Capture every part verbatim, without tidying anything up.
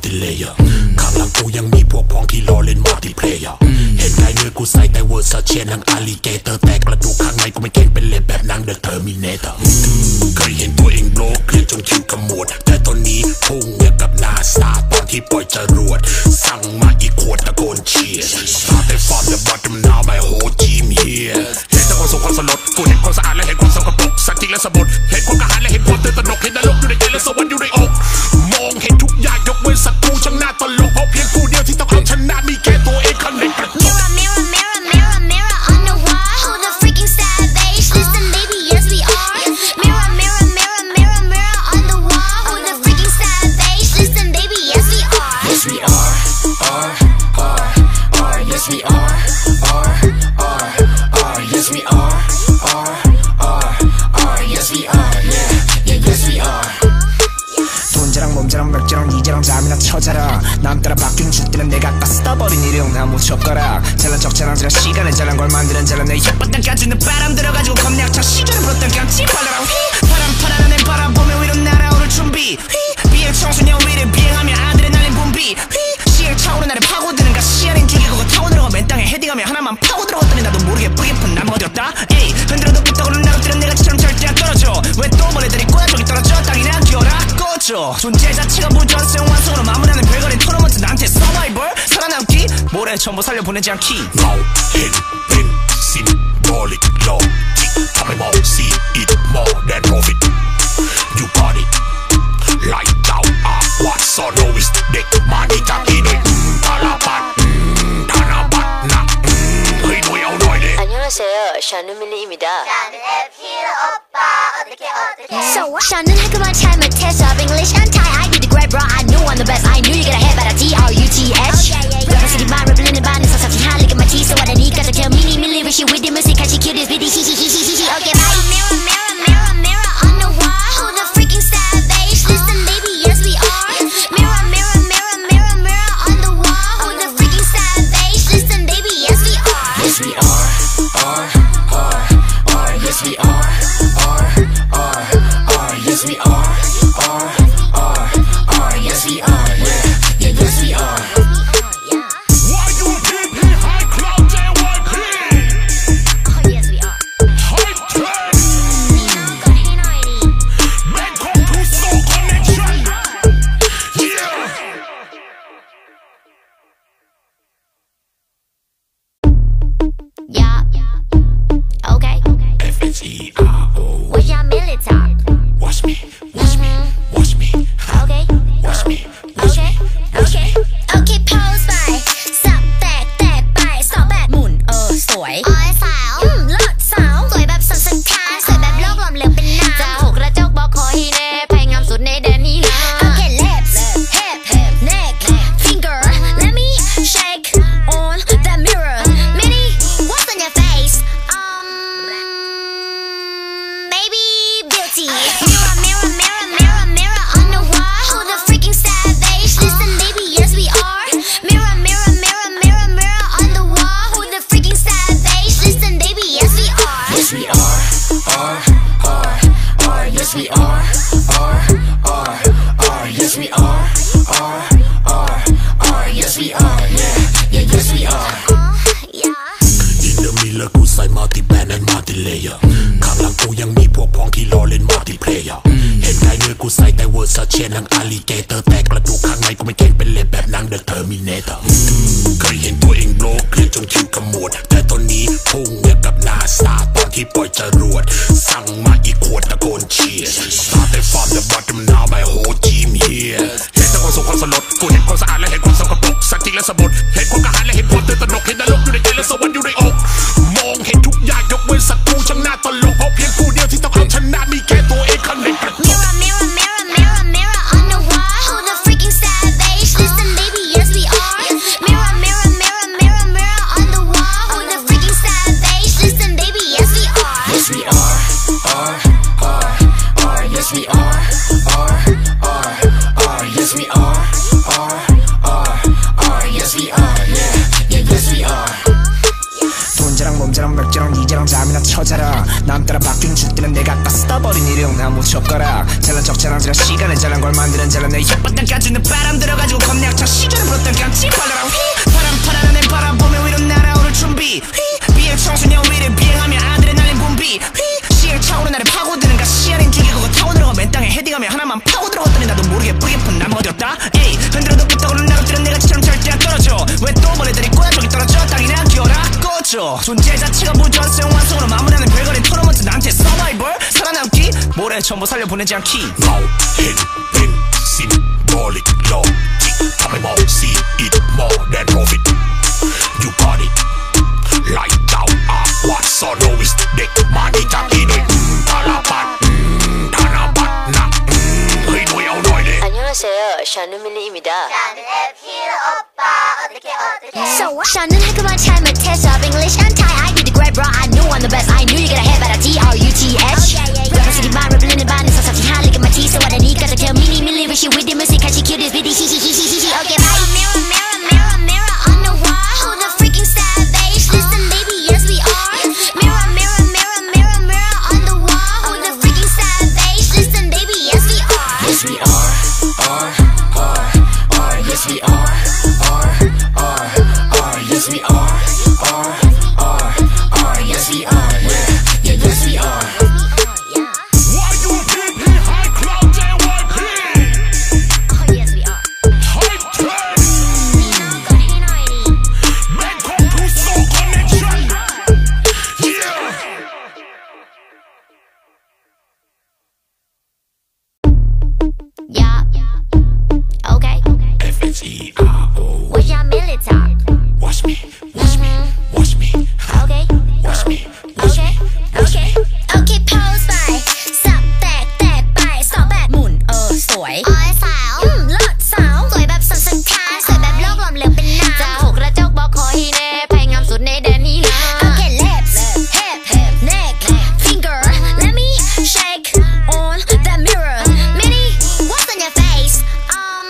ติเลเยอร์ข้างหลังกูยังมีพวกพ้องที่รอเล่นมัลติเพลเยอร์เห็นไงเนื้อกูใส่แต่เวอร์ซาเชนทั้งอาลิเกเตอร์แต่กระดูกข้างในกูไม่เก่งเป็นเล่นแบบหนังเดอะเทอร์มินเตอร์เคยเห็นตัวเองโบล็อกเครียดจนคิ้วขมวดแต่ตอนนี้พุ่งอย่างกับนาซาตอนที่ปล่อยจรวดสั่งมาอีกขวดตะโกนเชียร์ Started from the bottom now my whole team here เห็นแต่ความสุขความสลดกูเห็นความสะอาดและเห็นความสกปรกสักจริงและสมบูรณ์เห็นความกระหายและเห็นความตื่นตระหนกเห็นนรกอยู่ในใจและสวรรค์อยู่ในอกมองเห็นทุกอย่างยกเว้นศัตรูช่างน่าตลกเพราะเพียงกูเดียวที่ต้องเอาชนะมีแค่ตัวเองคนเด็กกระจก Mirror mirror mirror mirror mirror on the wall who the freaking savage listen baby yes we are Mirror mirror mirror mirror mirror on the wall who the freaking savage listen baby yes we are Yes we are are are are yes we are are are are yes we are are are are yes we are yeah yeah yes we are 돈자랑 몸자랑 맥자랑 이자랑 잠이나 쳐자라 남 따라 바뀐 줏대는 내가 아까 써버린 일용 나무 젓가락 잘난 척 자랑스레 시간을 잘난 걸 만드는 잘난 내 예쁜 땅까지는 바람 들어가지고 겁내약차 시간을 불었던 깜찍 발라라 휘 바람 파라는 내 바람 보며 위로 날아오를 준비 휘 비행 청소년 위를 비행하며 아들의 날린 분비 휘 시행 차오르 나를 파고드는가 시야린 죽이 그거 타고 들어가 맨 땅에 헤딩하며 하나만 파고 들어갔더니 나도 모르게 뿌리깊은 나무 어디였다 에이 흔들어도 삐떡으로 나가뜨린 내가 지처럼 절대 안 떨어져 왜 또 벌레들이 꼬야 저기 떨어져 땅이나 기어라 꺼져 존재 자체가 무전성 완성으로 마무리하는 별거린 토너먼트 나한테 서바이벌 살아남기 모래 전부 살려보내지 않기 Now in in symbolic logic ทำให้มอง see it more than profit You got it Light out up what so no is เด็กมาดีจากที่หน่วยพาราบัตธนาบัตนะเฮ้ยหน่วยเอาหน่อยดิ 안녕하세요. 샤누 밀리입니다. So 저는 학교만 잘 못해서 English untie I do the great bro I knew I'm the best I knew you gotta have better D R U T H Rappers city mind rapping in 반에서 사치한 look at my teeth so I don't need to tell me me live with you with the music I she cute this video hihihihihi okay bye mirror mirror mirror mirror on the wall who the freaking savage listen baby yes we are Mirror mirror mirror mirror mirror on the wall who the freaking savage listen baby yes we are Yes we are are are are yes we are are are are yes we are are are are yes we are yeah yeah yes we are Why you keep me high cloud J Y P Oh yes we are Hype train 이거 해놔야지 Bangkok to Seoul connection Yeah Yeah okay F H E R O What's your milli talk Watch me watch me watch me Okay watch me watch Okay me Okay Okay pose ไปสับแตกแตกไปสอบแบบหมุนเออสวยอ้อยสาวอืมเลิศสาวสวยแบบสันสถานสวยแบบโลกลมเหลืองเป็นน้ำจะหกกระจกบอกคอให้แน่แพงงามสุดในแดนนี้นะ Okay lips hip neck finger let me shake on that mirror Mini what's on your face um maybe beauty Mirror mirror mirror mirror mirror on the wall who the freaking savage listen baby yes we are Mirror mirror mirror mirror mirror on the wall who the freaking savage listen baby yes we are Yes we are are are are yes we are are are are yes we are are are are yes we are yeah yeah yes we are yeah In the mirror กูใส่ multi band and multi layer ข้างหลังกูยังมีพวกพ้องที่รอเล่น multi player เห็นไงเนื้อกูใส่แต่เวอร์ซาเชนทั้งอาลิเกเตอร์แต่กระดูกข้างในกูไม่เก่งเป็นเล่นแบบหนัง The Terminator เคยเห็นตัวเองโบล็อกเครียดจนคิ้วขมวดแต่ตอนนี้พุ่งอย่างกับนาซาตอนที่ปล่อยจรวดสั่งมาอีกขวดตะโกนเชียร์ Started from the bottom now my whole team here เห็นแต่ความสุขความสลดกูเห็นความสะอาดและเห็นความสกปรกสักจริงและสมบูรณ์เห็นความกระหายและเห็นความตื่นตระหนกเห็นนรกอยู่ในใจและสวรรค์อยู่ในอกมองเห็นทุกอย่างยกเว้นศัตรูช่างน่าตลกเพราะเพียงกูเดียวที่ต้องเอาชนะมีแค่ตัวเองคนเด็กกระจก Mirror mirror mirror mirror mirror on the wall who the freaking savage listen baby yes we are Mirror mirror mirror mirror mirror on the wall who the freaking savage listen baby yes we are Yes we are are are are yes we are 일용 나무 젓가락 잘난 척 자랑스러 시간에 잘난 걸 만드는 잘난 내 혓바닥 까지는 바람 들어가지고 겁내학창 시절에 불었던 깜찍 발랄한 휘 바람 파란 하늘 바라보며 위로 날아오를 준비 휘 비행 청소년 위를 비행하며 아드레날린 분비 휘 시행 차오른 나를 파고드는 가시아린 죽이고 타고 들어가 맨 땅에 헤딩하며 하나만 파고 들어갔더니 나도 모르게 뿌리깊은 나무 어디였다 에이 흔들어도 끄떡으로 나로 뛰는 내가 지처럼 절대 안 떨어져 왜 또 벌레들이 꼬야 저기 떨어져 땅이나 기어라 꺼져 존재 자체가 무전성 완성으로 마무리하는 별거리 토너먼트 나한테 서바이벌 살아남기 모래 전부 살려보내지 않기 Now in in symbolic logicทำให้มอง see it more than profit you got it like thou art what so novice เด็กมาที่จากที่ด้วยตาลาปัดธนบัตรหนักเฮ้ยหน่วยเอาหน่อยดิ 안녕하세요. 샤누 밀리입니다. So 샤는 하그만 잘 못해서 English and Thai I did the great bro I knew I'm the best I knew you gotta head by the T R U T H representing my representing 반에서 사실 할리가 my T so what I need cause I tell mini milli wish you with the music cause she cute this bitty he he he he he okay bye mirror mirror mirror mirror on the wall who the freaking savage listen baby yes we are mirror mirror mirror mirror mirror on the wall who the freaking savage listen baby yes we are Yes we are, are, are, are, yes we are, are, are, are, yes we are, are, are, are, yes we are, yeah, yeah, yes we are. Why you P P high cloud J Y P oh yes we are high train Bangkok to Seoul connection yeah yeah okay F X E R O what's your military watch me watch me watch me okay watch me okay okay okay pose ไปสับแตกแตกไปสอบแบบหมุนเออสวยอ้อยสาวอืมเลิศสาวสวยแบบสันสันทานสวยแบบโลกลมเหลืองเป็นน้ำจะหกกระจกบอกคอฮีเน่พยายามสุดในแดนนี้นะ okay lips hip neck finger let me shake on that mirror mini what's on your face um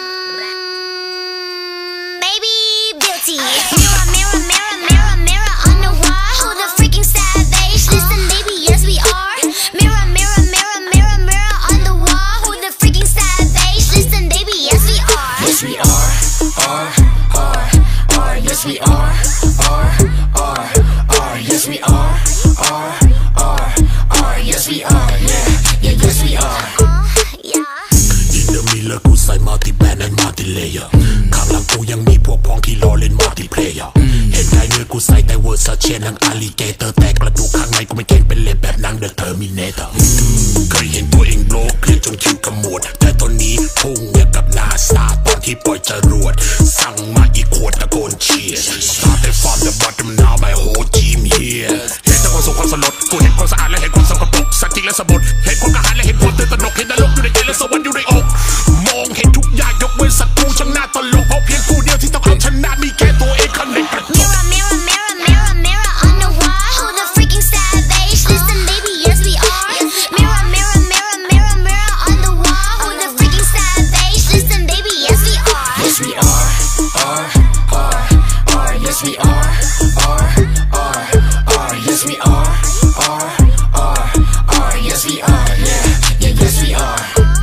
maybe beauty mirror mirror mirror mirror mirror on the wall who the freaking savage listen baby yes we are mirror mirror mirror mirror mirror on the wall who the freaking savage listen baby yes we are Yes we are, are, are, are, yes we are, are, are, are, yes we are, are, are, are, yes we are, yeah, yeah, yes we are. yeah In the mirror กูใส่ multi band and multi layer ข้างหลังกูยังมีพวกพ้องที่รอเล่น multi player เห็นไงเนื้อกูใส่แต่ Versace หนัง alligator แต่กระดูกข้างในกูไม่เก่งเป็นเล็บแบบหนัง The Terminator เคยเห็นตัวเองโบลเครียดจนคิวขมวดแต่ตอนนี้พุ่งเนี่ยกับนาซาตอนที่ปล่อยจรวดสั่งมาอีกขวดตะโกนเชียร์ Started from the bottom now my whole team here เห็นแต่ความสุขความสลดกูเห็นความสะอาดและเห็นความสกปรกสักทีและสะบดเห็นความกระหายและเห็นความตื่นตระหนกเห็นนรกอยู่ในใจและสวรรค์อยู่ในอกมองเห็นทุกอย่างยกเว้นศัตรูช่างน่าตลกเพราะเพียงกูเดียวที่ต้องเอาชนะมีแค่ตัวเองข้างในกระจก mirror mirror mirror mirror mirror on the wall who the freaking savage listen baby yes we are mirror mirror mirror mirror mirror on the wall who the freaking savage listen baby yes we are Yes we are, are, are, are, yes we are, are, are, are, yes we are, are, are, are, yes we are, yeah, yeah, yes we are.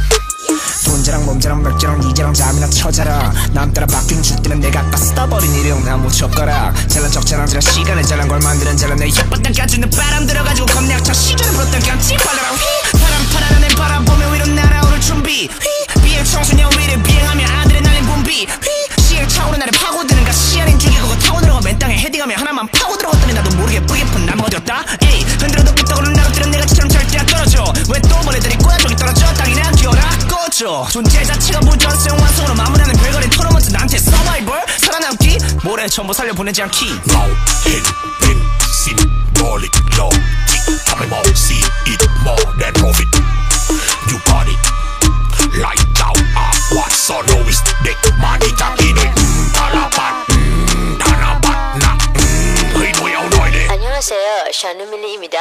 돈자랑 몸자랑 맥자랑 이자랑 잠이나 쳐자라 남 따라 바뀐 줄때는 내가 아까 써버린 일용 나무 젓가락 잘난 척 자랑스러 시간에 잘난 걸 만드는 잘난 내 혓바닥 까지는 바람 들어가지고 겁내학창 시절에 불었던 깜찍 발랄한 휘 바람 파란 하늘 바라보며 위로 날아오를 준비 휘 비행 청소년 위를 비행하며 아드레날린 분비 휘 시행 차오른 나를 파고드는 가시아린 죽이고 타고 들어가 맨 땅에 헤딩하며 하나만 파고 들어갔더니 나도 모르게 뿌리깊은 나무 어디였다 에이 흔들어도 끄떡으로 나로 뛰는 내가 지처럼 절대 안 떨어져 왜 또 벌레들이 꼬야 저기 떨어져 땅이나 기어라 꺼져 존재 자체가 무전성 완성으로 마무리하는 별거리 토너먼트 나한테 서바이벌 살아남기 모래 전부 살려보내지 않기 Now in in symbolic logic ทำให้มอง see it more than profit you got it like thou art what so novice เด็กมาที่จากที่ด้วยตาลาปัดธนบัตรหนักเฮ้ยหน่วยเอาหน่อยดิ 안녕하세요. 샤누 밀리입니다.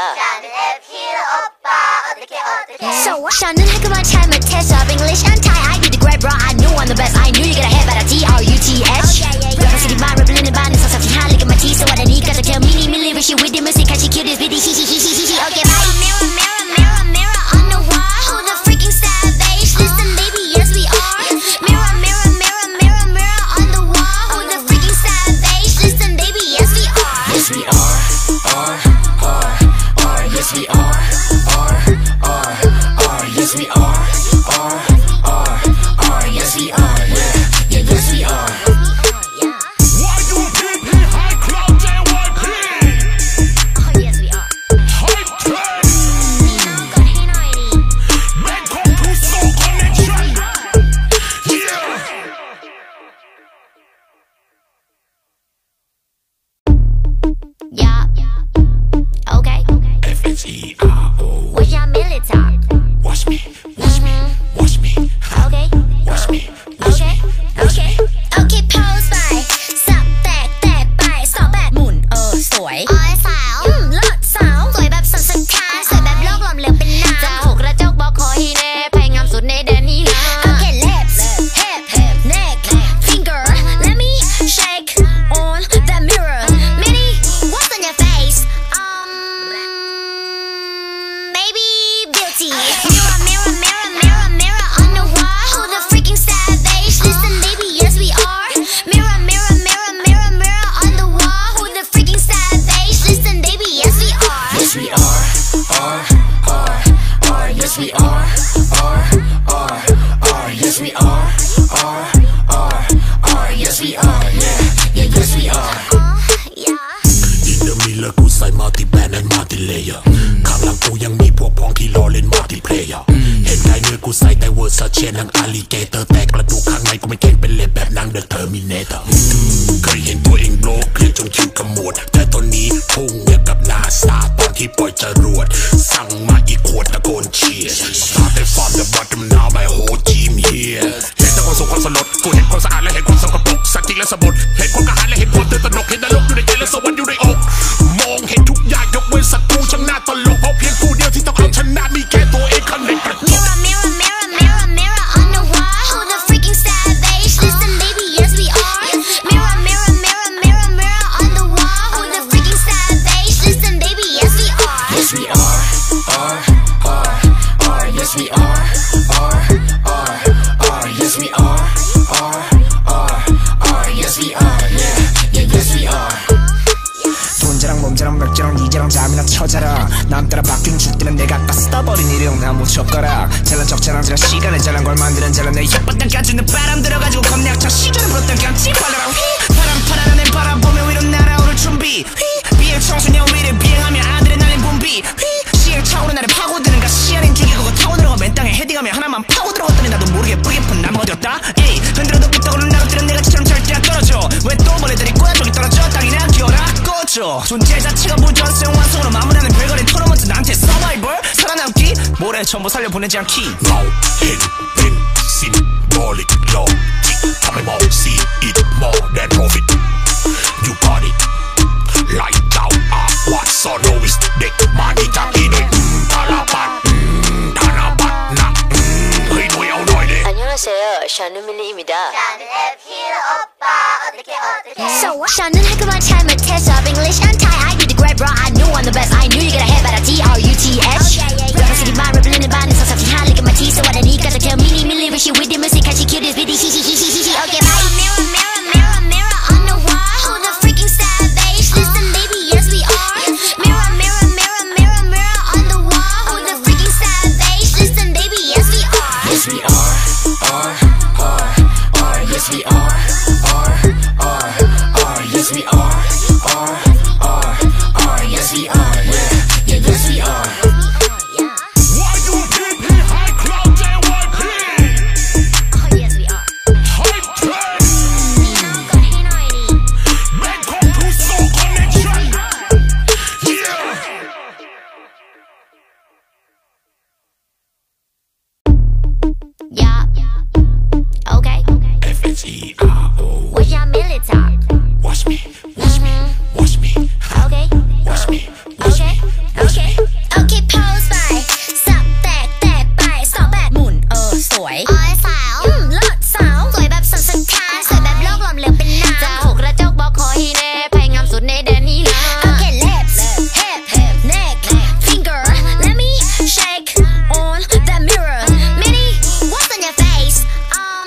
So 샤는 하그만 잘 못해서 English and Thai I did the great bro I knew I'm the best I knew you gotta head by the T R U T H representing my representing 반에서 사실 할리가 my T so what I need cause I tell mini milli wish you with the music cause she cute this bitty he he he he he okay bye mirror mirror mirror mirror on the wall Versace หนัง Alligator แต่กระดูกข้างในกูไม่เก่งเป็นเล็บแบบหนัง The Terminator เคยเห็นตัวเองโลกเครียดจนคิ้วขมวดแต่ตอนนี้พุ่งอย่างกับนาซาตอนที่ปล่อยจรวดสั่งมาอีกขวดตะโกนเชียร์ Started from the bottom now my whole team here เห็นแต่ความสุขความสลดกูเห็นความสะอาดและเห็นความสกปรกสักทีและสะบดเห็นความกระหายและเห็นความตื่นตระหนกเห็นนรกอยู่ในใจและสวรรค์อยู่ในอกมองเห็นทุกอย่างยกเว้นศัตรูช่างน่าตลกเพราะเพียงผู้เดียวที่ต้องเอาชนะมีแค่ตัวเองข้างในกระจก Mirror, mirror, mirror, mirror, mirror on the wall. Who the freaking savage? Listen, baby, yes we are. Mirror, mirror, mirror, mirror, mirror on the wall. Who the freaking savage? Listen, baby, yes we are. Yes we are, are, are, are, yes we are, are, are, are, yes we are, are, are, are, yes we are, yeah, yeah, yes we are. 돈자랑 몸자랑 맥주랑 이자랑 잠이나 쳐자라 남 따라 바뀐 죽들은 내가 아까 써버린 일용 나무 젓가락 잘난 척 자랑스레 시간에 잘난 걸 만드는 잘난 내 혓바닥 까주는 바람 들어가지고 겁내약쳐 시간을 불었던 깜찍 발라라 휘 바람 파란 하늘 바라보며 위로 날아오를 준비 휘 비행 청소년 위를 비행하며 아드레날린 분비 휘 시행 차오르는 나를 파고드는가 시야는 죽이고 타고 들어가 맨 땅에 헤딩하며 하나만 파고 들어갔더니 나도 모르게 뿌리 깊은 나무 어디였다 에이 흔들어도 끄떡으로 나가뜨는 내가 지처럼 절대 안 떨어져 왜 또 벌레들이 꼬야 저기 떨어져 땅이나 기어라 꺼져 존재 자체가 무전성 완성으로 마무리하는 별거린 토너먼트 나한테 서바이벌 살아남기 모래 전부 살려보내지 않기 เราเห็นเป็น symbolic logic ทำให้มอง see it more than profit you got it like down up what so novice เด็กมาดีจากที่หน่วยธาราบัตธนาบัตนะเฮ้ยหน่วยเอาหน่อยเลย 안녕하세요. 샤누밀리입니다. So, 샤는 하그만 잘 못해서 English and Thai. I did the great, bro. I knew I'm the best. I knew you gotta have better T R U T H. Rapper city mind, rapping in the band. So, something high, look at my teeth. So, what I need, gotta tell me, me, with you with the music. Cause she cute, this bitty, he, he, he, he, he. Okay, bye. Mirror, mirror, mirror, mirror on the wall. Who the freaking savage? Listen, baby, yes we are. Mirror, mirror, mirror, mirror, mirror on the wall. Who the freaking savage? Listen, baby, yes we are. Yes we are, are, are, are, yes we are, are, are, are, yes we are, are, are, are, yes we are, yeah, yeah, yes we are. Why you keep me high cloud J Y P Oh, yes we are. high trend Bangkok to Seoul connection yeah Yeah. Okay. F H E R O What's your military? watch me watch me watch me Okay. watch me watch Okay. me watch Okay. me Okay. Pose ไปสับแตกแตกไปสอบแบบหมุนเออสวยออยสาวอืมเลิศสาวสวยแบบสันสันทานสวยแบบโลกหลอมเหลวเป็นน้ำจะหกกระจกบอกขอให้แน่ไพงามสุดในแดนนี้นะ Okay, lips, hip, neck, finger. Let me shake on the mirror. Minnie, what's on your face? Um,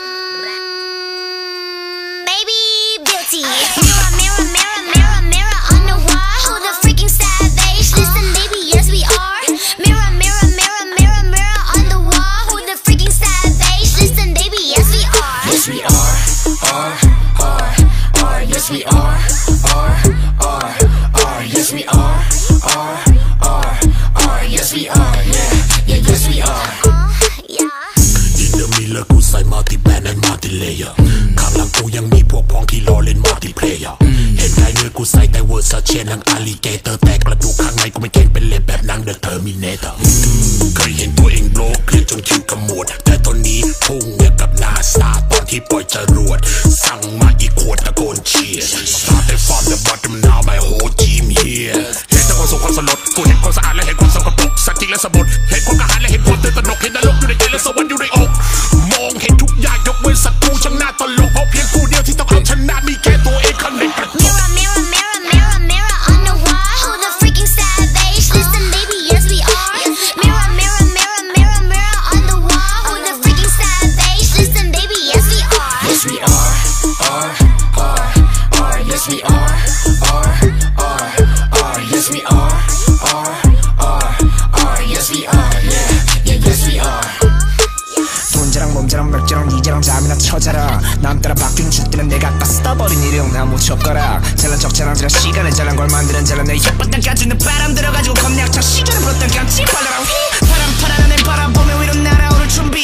maybe beauty. Mirror, mirror, mirror, mirror, mirror on the wall. Who the freaking savage? Listen, baby, yes we are. Mirror, mirror, mirror, mirror, mirror on the wall. Who the freaking savage? Listen, baby, yes we are. Yes we are, are, are, are, yes we are, are, are, are, yes we are, are, are, are, yes we are, yeah, yeah, yes we are. Yeah. In the mirror กูใส่ multi band and multi layer ข้างหลังกูยังมีพวกพ้องที่รอเล่น multi player เห็นได้เนื้อกูใส่แต่ Versace หนัง Alligator แต่กระดูกข้างในกูไม่เก่งเป็นเล็บแบบหนัง The Terminator เคยเห็นตัวเองโลกเครียดจนคิ้วขมวดแต่ตอนนี้พุ่งอย่างกับนาซาตอนที่ปล่อยจรวดสั่งมาอีกขวดตะโกนเชียร์ Started from the bottom now my whole team here เห็นแต่ความสุขความสลดกูเห็นความสะอาดและเห็นความสกปรกสักทีและสะบดเห็นความกระหายและเห็นความตื่นตระหนกเห็นนรกอยู่ในใจและสวรรค์อยู่ในอกมองเห็นทุกอย่างยกเว้นศัตรูช่างน่าตลกเพราะเพียงผู้เดียวที่ต้องเอาชนะมีแค่ตัวเองข้างในกระจก Mirror, mirror, mirror, mirror, mirror on the wall. Who the freaking savage? Listen, baby, yes we are. Mirror, mirror, mirror, mirror, mirror on the wall. Who the freaking savage? Listen, baby, yes we are. Yes we are, are, are, are, yes we are, are, are, are, yes we are, are, are, are, yes we are, yeah, yeah, yes we are. 돈자랑 몸자랑 맥주랑 이자랑 잠이나 쳐자라 남 따라 바뀐 죽들은 내가 아까 써버린 일용 나무 젓가락 잘난 척 자랑스레 시간에 잘난 걸 만드는 잘난 내 혓바닥 까주는 바람 들어가지고 겁내약쳐 시간을 불었던 깜찍 발라라 휘 바람 파란 하늘 바라보며 위로 날아오를 준비 휘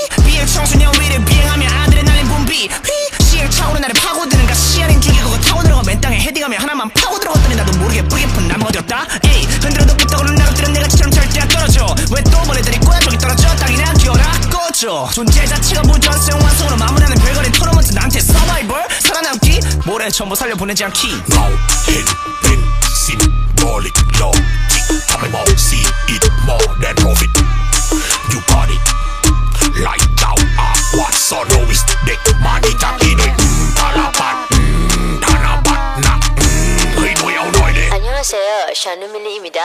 휘 비행 청소년 위를 비행하며 아드레날린 분비 휘 시행 차오르 나를 파고드는가 시야린 죽이 그거 타고 들어가 맨 땅에 헤딩하며 하나만 파고 들어갔더니 나도 모르게 뿌리 깊은 나무 어디였다 에이 흔들어도 삐떡으로 나로 들은 내가 지처럼 절대 안 떨어져 왜 또 보내더니 꼬야 저기 떨어져 땅이나 기어라 꺼져 존재 자체가 무전성 완성으로 마무리하는 별거린 토너먼트 나한테 서바이벌 살아남기 모래 전부 살려보내지 않기 Now in in symbolic logicทำให้มอง see it more than profit you got it like เจ้าอาวาสโซโลวิสเด็กมาดีจากที่หน่วยธาราบัตรธนาบัตรนะเฮ้ยหน่วยเอาหน่อยดิ 안녕하세요. 샤누밀리입니다.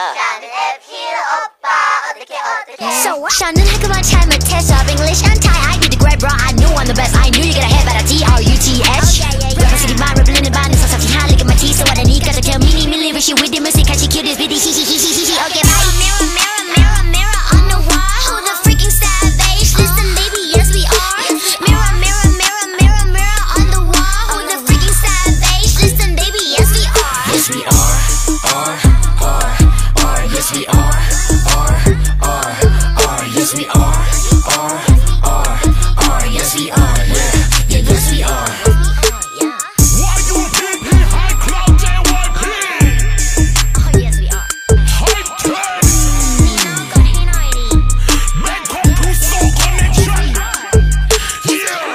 So 저는 학교만 잘 못해서 English and Thai I did the great bro I knew I'm the best I knew you gotta have at a T R U T H Rapping city mind rapping in the band so something high look at my teeth so what I need gotta tell me me me live with the music cause she cute this bitty he he he he he okay bye mirror mirror mirror mirror on the wall who the freaking savage listen baby yes we are mirror mirror mirror mirror mirror on the wall who the freaking savage listen baby yes we are Yes we are, are, are, are, yes we are, are, are, are, yes we are, are, are, are, yes we are, yeah, yeah, yes we are. Why you keep me high cloud J Y P Oh yes we are Hype train ก็ให้หน่อยดิ Bangkok to Seoul connection yeah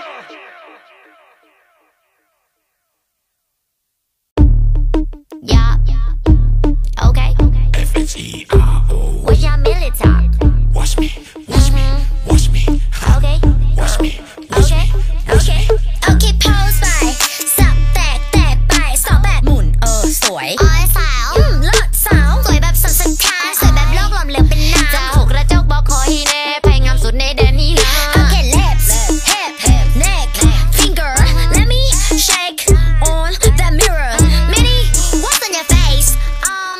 Yeah Okay F H E R O What's your military Watch me, watch me, watch me, Okay watch me, watch Okay me, watch Okay me. Okay pose ไปสับแตกแตกไปสอบแบบหมุนเออสวยออยสาวอืมเลิศสาวสวยแบบสันสถานสวยแบบโลกหลอมเหลวเป็นน้ำจะหกกระจกบอกขอให้แน่ไพ่งามสุดในแดนนี้ละ Okay lips hip neck finger let me shake on that mirror Minnie what's on your face um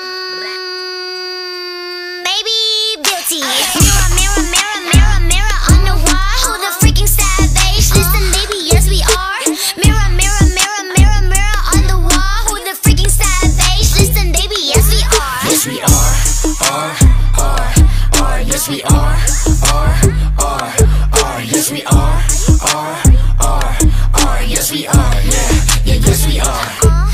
maybe beauty mirror mirror mirror mirror mirror on the wall who the freaking savage listen baby yes we are mirror mirror mirror mirror mirror on the wall who the freaking savage listen baby yes we are Yes we are, are, are, are, yes we are, are, are, are, yes we are, are, are, are, yes we are, yeah, yeah, yes we are.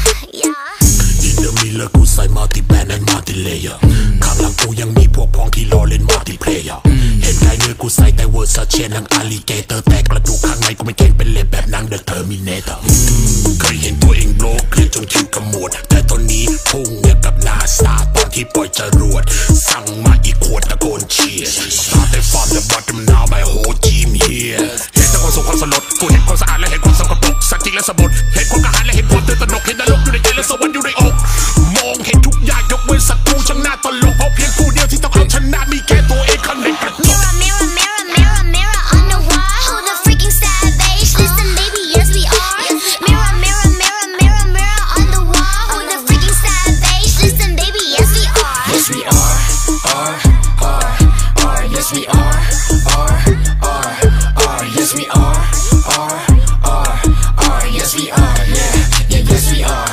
yeah In the middle กูใส่ multi band and multi layer ข้างหลังกูยังมีพวกพ้องที่รอเล่น multiplayer เห็นไกลเนื้อกูใส่แต่เวอร์ซาเชนหนังอลิเกเตอร์แต่กระดูกข้างในกูไม่เก่งเป็นเล่นแบบหนัง The Terminator เคยเห็นตัวเองโบล็อกเคลียร์จนคิวขมวดแต่ตอนนี้พุ่งอย่างกับนาซาตอนที่ปล่อยจรวดสั่งมาอีกขวดตะโกนเชียร์ Started from the bottom now my whole team here เห็นแต่ความสุขความสลดกูเห็นความสะอาดและเห็นความสกปรกสัตว์จริงและสมบูรณ์เห็นความกระหายและเห็นความตื่นตระหนกเห็นนรกอยู่ในใจและสวรรค์อยู่ในอกมองเห็นทุกอย่างยกเว้นศัตรูช่างน่าตลกเพราะเพียงผู้เดียวที่ต้องเอาชนะมีแค่ตัวเองข้างในกระจก Mirror, mirror, mirror, mirror, mirror on the wall. Who the freaking savage? Listen, baby, yes we are. Mirror, mirror, mirror, mirror, mirror on the wall. Who the freaking savage? Listen, baby, yes we are. Yes we are, are, are, are, yes we are, are, are, are, yes we are, are, are, are, yes we are, yeah, yeah, yes we are.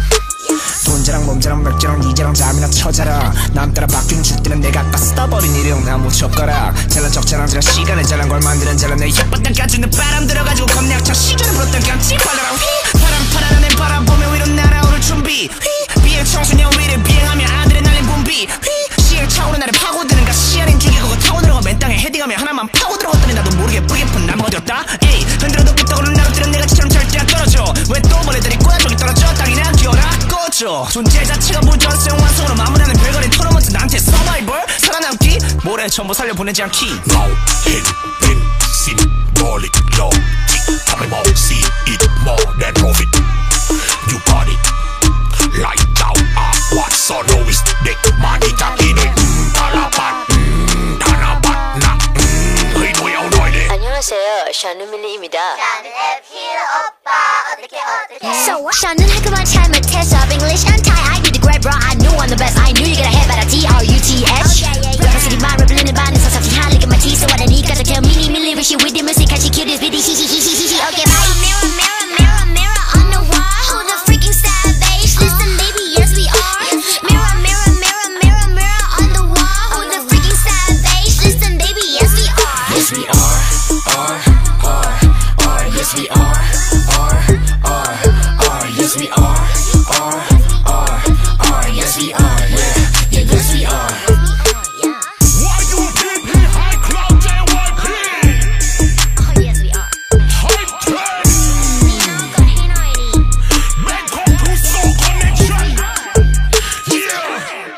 돈자랑 몸자랑 맥주랑 이자랑 잠이나 쳐자라 남 따라 바뀐 죽들은 내가 아까 써버린 일용 나무 젓가락 잘난 척자랑 제가 시간을 잘난 걸 만드는 잘난 내 혓바닥 까지는 바람 들어가지고 겁내약쳐 시간을 불었던 깜찍 발라랑 휘 바람 파란 내 바람 보며 위로 날아오를 준비 휘 비행 청소년 위를 비행하며 아드레날린 분비 휘 시행 차오르 나를 파고드는가 시야린 죽이 그거 타고 들어가 맨 땅에 헤딩하며 하나만 파고 들어갔더니 나도 모르게 뿌리 깊은 나무 어디였다 에이 흔들어도 삐떡으로 나로 들은 내가 지처럼 절대 안 떨어져 왜 또 보내더니 꼬야 저기 떨어져 땅이나 기어라 꺼져 존재 자체가 무전성 완성으로 마무리하는 별거린 토너먼트 나한테 서바이벌 살아남기 모래 전부 살려보내지 않기 Now in in symbolic logicทำให้มอง see it more than profit you got it like เจ้าอาวาสโซโลวิสเด็กมาดีจากที่หน่วยธาราบัตรธนาบัตรนะเฮ้ยหน่วยเอาหน่อยดิ 안녕하세요. 샤누밀리입니다. So 저는 학교만 잘 못해서 English and Thai I did the great bro I knew I'm the best I knew you gotta have at a T R U T H Rapping city mind rapping in the band so something high look at my teeth so what I need gotta tell me me live with the music cause she cute this bitty he he he he he okay bye mirror mirror mirror mirror on the wall who the freaking savage listen baby yes we are mirror mirror mirror mirror mirror on the wall who the freaking savage listen baby yes we are Yes we are, yes we are. Are, are, are, yes we are. Are, are, are, yes we are. Yeah, yeah, yes we are. Y U P P High Club J Y P. Oh yes we are. Hype train. นี่น้องกดให้หน่อยดิ Bangkok to Seoul connection. Yeah.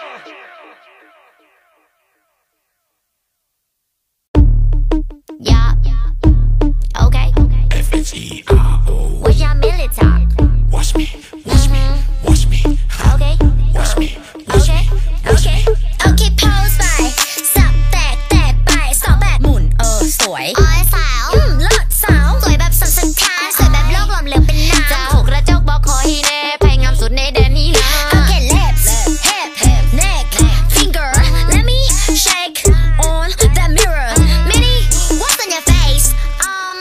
Yeah. Okay. F H E R O. What's your military? Watch me, watch me, watch me, Okay. watch me, watch Okay. me, watch Okay. me. Okay. Pose ไปสับแตกแตกไปสอบแบบหมุนเออสวยออยสาวอืมเลิศสาวสวยแบบสันสถานสวยแบบโลกหลอมเหลวเป็นน้ำจะหกกระจกบอกขอให้แน่แพงงามสุดในแดนนี้นะ Okay, lips, hip, neck, finger. Let me shake on that mirror. Minnie, what's on your face? Um,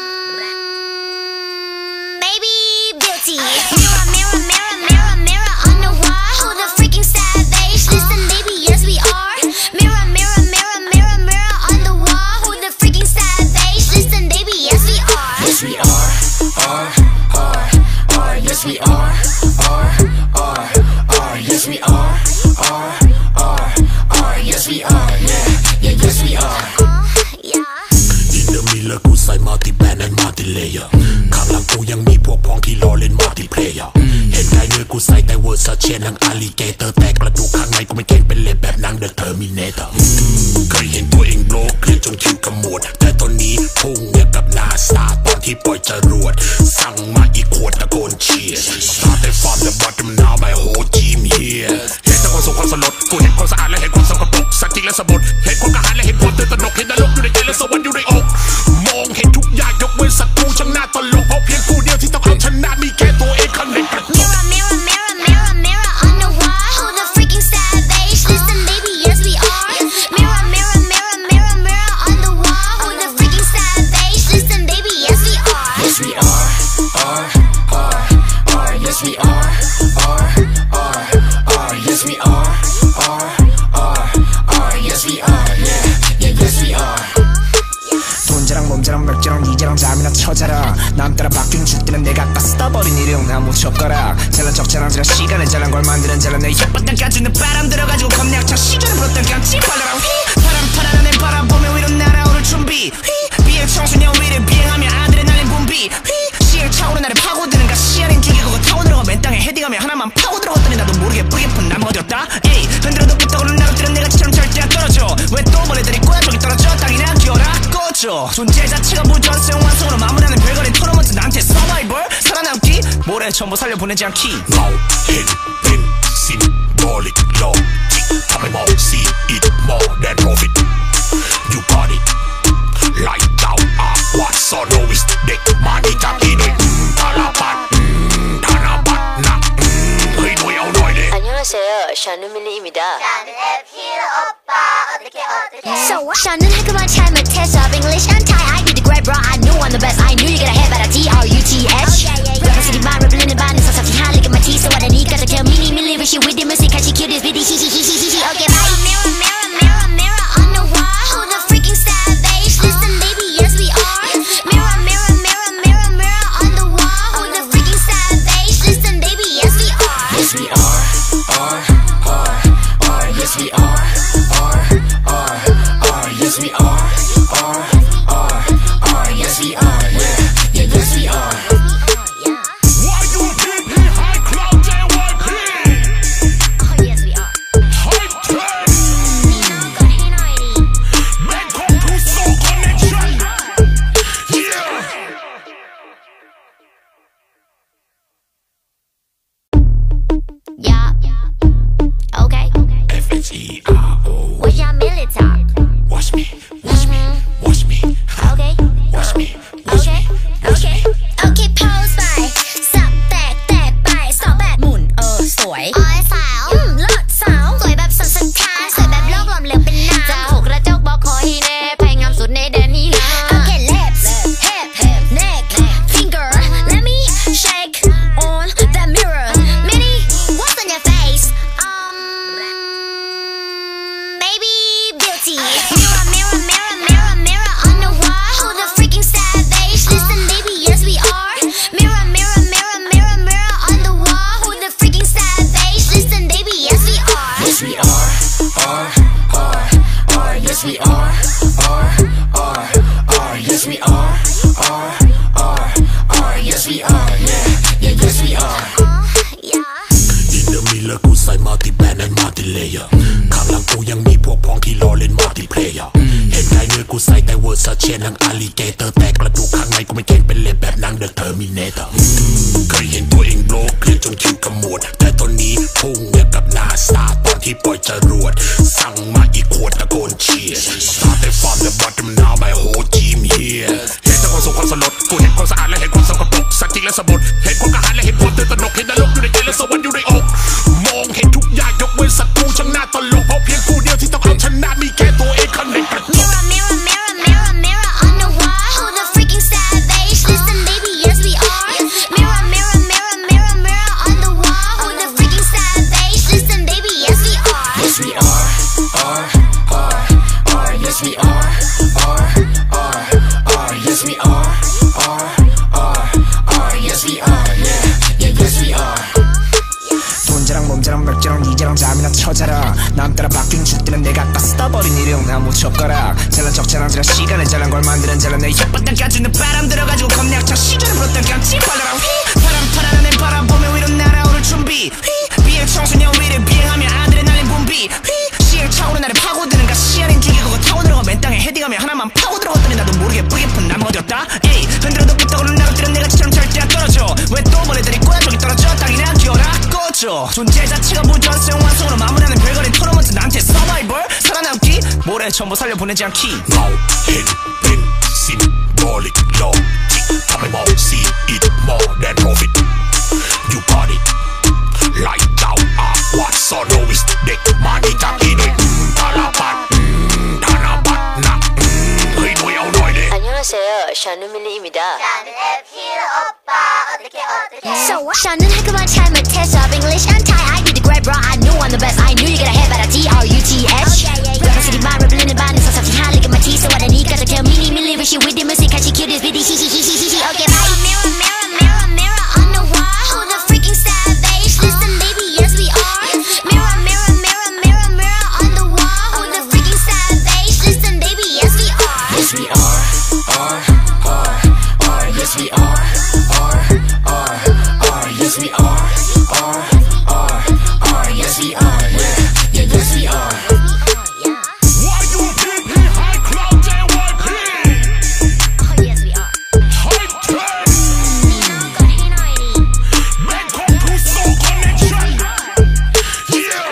maybe beauty. Mirror, mirror, mirror, mirror, mirror on the wall. Who the freaking savage? Listen, baby, yes we are. Mirror, mirror, mirror, mirror, mirror on the wall. Who the freaking savage? Listen, baby, yes we are. Yes we are. Are, are, are, yes we are. Are, are, are, yes we are. Are, are, are, yes we are. Yeah, yeah, yes we are. Uh, yeah. In the mirror กูใส่ multi band and multi layer ข้างหลังกูยังมีพวกพ้องที่รอเล่น multi player เห็นได้เนื้อกูใส่แต่เวอร์ซาเชนหนังอาลิเกเตอร์แต่กระดูกข้างในกูไม่เก่งเป็นเล่นแบบหนัง The Terminator เคยเห็นตัวเองโบรกเครียดจนคิ้วขมวดแต่ตอนนี้พุ่งเนี่ยกับนาซาตอนที่ปล่อยจรวดสั่งมาอีกขวดตะโกนเชียร์ Started from the bottom now my whole team here เห็นแต่คนส่งความสลดกูเห็นความสะอาดและเห็นความสกปรกสักจริงและสมบูรณ์เห็นความกระหายและเห็นผลตื่นตระหนกเห็นนรกอยู่ในใจและสวรรค์อยู่ในอกมองเห็นทุกอย่างยกเว้นศัตรูช่างน่าตลกเพราะเพียงผู้เดียวที่ต้องเอาชนะมีแค่ตัวเองข้างในกระจก Mirror, mirror, mirror, mirror, mirror on the wall. Who the freaking savage? Listen, baby, yes we are. Mirror, mirror, mirror, mirror, mirror on the wall. Who the freaking savage? Listen, baby, yes we are. Yes we are. Are, are, are, yes we are. Are, are, are, yes we are. Are, are, are, yes we are. Yeah, yeah, yes we are. 돈자랑 몸자랑 맥자랑 이자랑 잠이나 쳐자라 남 따라 바뀐 죽들은 내가 아까 써버린 일용 나무 젓가락 잘난 척자랑 지라 시간에 잘난 걸 만드는 잘난 내 혓바닥 까주는 바람 들어가지고 겁내악차 시간을 불었던 깜찍 발라랑 휘 바람 파란 하늘 바라보며 위로 날아오를 준비 휘 비행 청소년 위를 비행하며 아드레날린 분비 휘 시행 차오른 나를 파고드는가 시야는 기계고 타고 들어가 맨 땅에 헤딩하며 하나만 파고 들어갔더니 나도 모르게 뿌리 푼 나무가 되었다 에이 흔들어도 끄떡으로 나가뜨는 내가 지처럼 절대 안 떨어져 왜 또 벌레들이 꼬야 저기 떨어져 땅이나 기어라 꺼져 존재 자체가 무전성 완성으로 마무리하는 별거리 토너먼트 나한테 서바이벌 살아남기 모래 전부 살려보내지 않기 เราเห็นเป็น symbolic logic ทำให้มอง see it more than profit you got it like thou art what so novice เด็กมาดีจากที่ด้วยอืมตาลาปัดอืมธนบัตรหนักอืมเฮ้ยหน่วยเอาหน่อยเด้ 안녕하세요 샤누밀리입니다 So, 저는 학교만 잘 못해서 English and Thai I did the great bro I knew I'm the best I knew you gotta have better T R U T H Rapper city만 랩을 반에서 사티한 Look at my teeth so I don't need to tell me me live she with the music and she kill this bitty she she she she she Okay bye Mirror mirror mirror mirror on the wall Who the freaking savage Listen baby yes we are Mirror mirror mirror mirror mirror on the wall Who the freaking savage Listen baby yes we are Yes we are. Are, are, are, yes we are. Are, are, are, yes we are. Are, are, are, yes we นหนังอลิเกเตอร์แต่กระดูกข้างในกูไม่เก่งเป็นเล็บแบบหนังเดอะเทอร์มิเนเตอร์เคยเห็นตัวเองโบรกเครียดจนคิ้วขมวดแต่ตอนนี้พุ่งเนี่ยกับนาซาตอนที่ปล่อยจรวดสั่งมาอีกขวดตะโกนเชียร์ Started from the bottom now my whole team here เห็นแต่ความสุขความสลดกูเห็นความสะอาดและเห็นความสกปรกสักทีและสมบูรณ์เห็นความกระหายและเห็นผลตื่นตระหนกเห็นนรกอยู่ในใจและสวรรค์อยู่ในอกมองเห็นทุกอย่างยกเว้นศัตรูช่างน่าตลกเพราะเพียงผู้เดียวที่ต้องเอาชนะมีแค่ตัวเองข้างในกระจก Mirror, mirror, mirror, mirror, mirror on the wall. Who the freaking savage? Listen, baby, yes we are. Mirror, mirror, mirror, mirror, mirror on the wall. Who the freaking savage? Listen, baby, yes we are. Yes we are, are, are, are. Yes we are, are, are, are. Yes we are, are, are, are. Yes we are, yeah, yeah, yes we are. 돈자랑 몸자랑 맥자랑 이자랑 잠이나 쳐자라 남 따라 바뀐 줏대는 내가 아까 써버린 일용 나무 젓가락 잘난 척 자랑스레 시간에 잘난 걸 만드는 잘난 내 혓바닥 까주는 바람 들어가지고 겁내악쳐 시간을 불었던 깜찍 발라라 휘 바람 파란 하늘 바라보며 위로 날아오를 준비 휘 비행 청소년 위를 비행하며 아드레날린 분비 휘 시행 차오르는 나를 파고드는가 시야는 죽이고 타고 들어가 맨 땅에 헤딩하며 하나만 파고 들어갔더니 나도 모르게 뿌리깊은 나무 어디였다 에이 흔들어도 삐떡으로 나가뜨는 내가 지처럼 절대 안 떨어져 왜 또 벌레들이 꼬야 저기 떨어져 땅이나 기어라 꺼져 존재 자체가 무전성 완성으로 마무리하는 별거린 토너먼트 나한테 서바이벌 살아남기 모래 전부 살려보내지 않기 เราเห็นเป็น symbolic logic ทำให้มอง see it more than profit you got it ไล่เจ้าอาวัดซอโนวิสเด็กมาดีจากที่นี่ธนบัตรธนบัตรหนักเฮ้ยหน่วยเอาหน่อยดิ 안녕하세요. 샤누 밀리입니다. So, 저는 학교만 잘 못해서 English and Thai I did the great bro I knew I'm the best I knew you gotta have at a T R U T H Rapper city mind rapping in the band so something high look at my teeth so what I need cause I tell mini milli with you with the music cause she cute this bitty he he he he he okay bye mirror mirror mirror mirror on the wall who the freaking savage listen baby yes we are mirror mirror mirror mirror mirror on the wall who the freaking savage listen baby yes we are Yes we are, are, are, are. Yes we are, are, are, are. Yes we are, are, are, are. Yes we are, yeah, yeah, yes we are. Why you keep me high cloud J Y P oh yes we are High tech นี่น้องกดให้หน่อยดิ Bangkok to Seoul connection yeah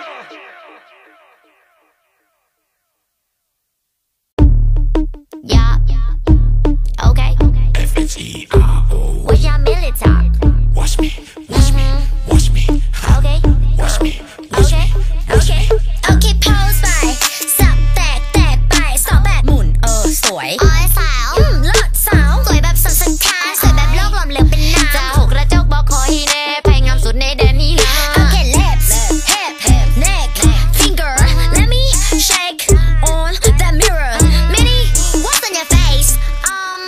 Yeah. Okay. F H E R O What's your military? Watch me, watch me, watch me Okay. Watch me, watch Okay. me, watch Okay. me Okay. Pose ไปสับแตกแตกไปสอบแบบหมุนเออสวยออยสาวอืมเลิศสาวสวยแบบสันสันทานสวยแบบโลกหลอมเหลวเป็นน้ำจะหกกระจกบอกขอให้แน่พยายามสุดในแดนนี้นะ Okay. Lips, hip, neck, finger. Let me shake on that mirror. Minnie, what's on your face? Um,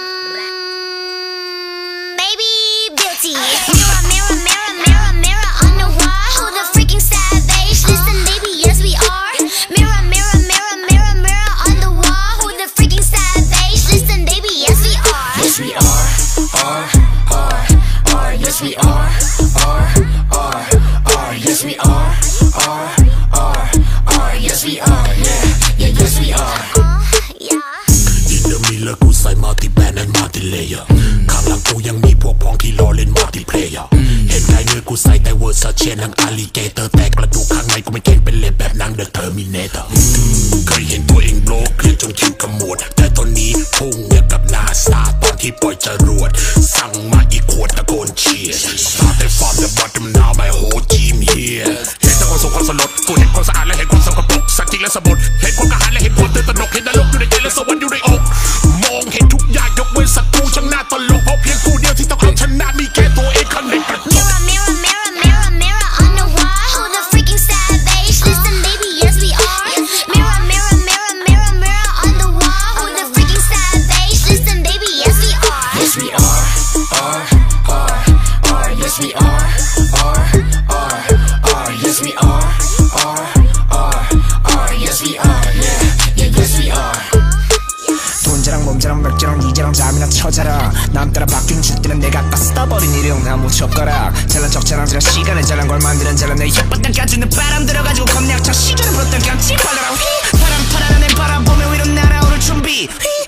maybe beauty. Mirror, mirror, mirror, mirror, mirror on the wall. Who the freaking savage? Listen, baby, yes we are. Mirror, mirror, mirror, mirror, mirror on the wall. Who the freaking savage? Listen, baby, yes we are. Yes we are, are, are, are. Yes we are, are, are, are. Yes we are, are, are, are. Yes we are, yeah, yeah, yes we are. Uh, yeah. In the mirror กูใส่ multi band and multi layer ข้างหลังกูยังมีพวกพ้องที่รอเล่น multiplayer เห็นไกลเนื้อกูใส่แต่เวอร์ซาเชนหนังอลิเกเตอร์แต่กระดูกข้างในกูไม่เก่งเป็นเล็บแบบหนังเดอะเทอร์มิเนเตอร์เคยเห็นตัวเองโบรกเครียดจนคิ้วขมวดแต่ตอนนี้พุ่งเนี่ยกับนาซาตอนที่ปล่อยจรวดสั่งมาอีกขวดตะโกนเชียร์ Started from the bottom now my whole team here เห็นแต่ความสุขความสลดกูเห็นความสะอาดและเห็นความสกปรกสักทีและสมบูรณ์เห็นความกระหายและเห็นผลตื่นตระหนกเห็นนรกอยู่ในใจและสวรรค์อยู่ในอกมองเห็นทุกอย่างยกเว้นศัตรูช่างน่าตลกเพราะเพียงผู้เดียวที่ต้องเอาชนะมีแค่ตัวเองข้างในกระจก Mirror, mirror, mirror, mirror, mirror on the wall. Who the freaking savage? Listen, baby, yes we are. Mirror, mirror, mirror, mirror, mirror on the wall. Who the freaking savage? Listen, baby, yes we are. Yes we are, are, are, are. Yes we are, are, are, are. Yes we are, are, are, are. Yes we are, yeah, yeah, yes we are. 돈자랑 몸자랑 맥자랑 이자랑 잠이나 쳐자라 남 따라 바뀐 줏대는 내가 아까 써버린 일용 나무 젓가락 잘난 척 자랑스레 시간에 잘난 걸 만드는 잘난 내 혓바닥 까주는 바람 들어가지고 겁내악쳐 시간을 불었던 깜찍 발라라 휘 바람 파란 하늘 바라보며 위로 날아오를 준비 휘 비행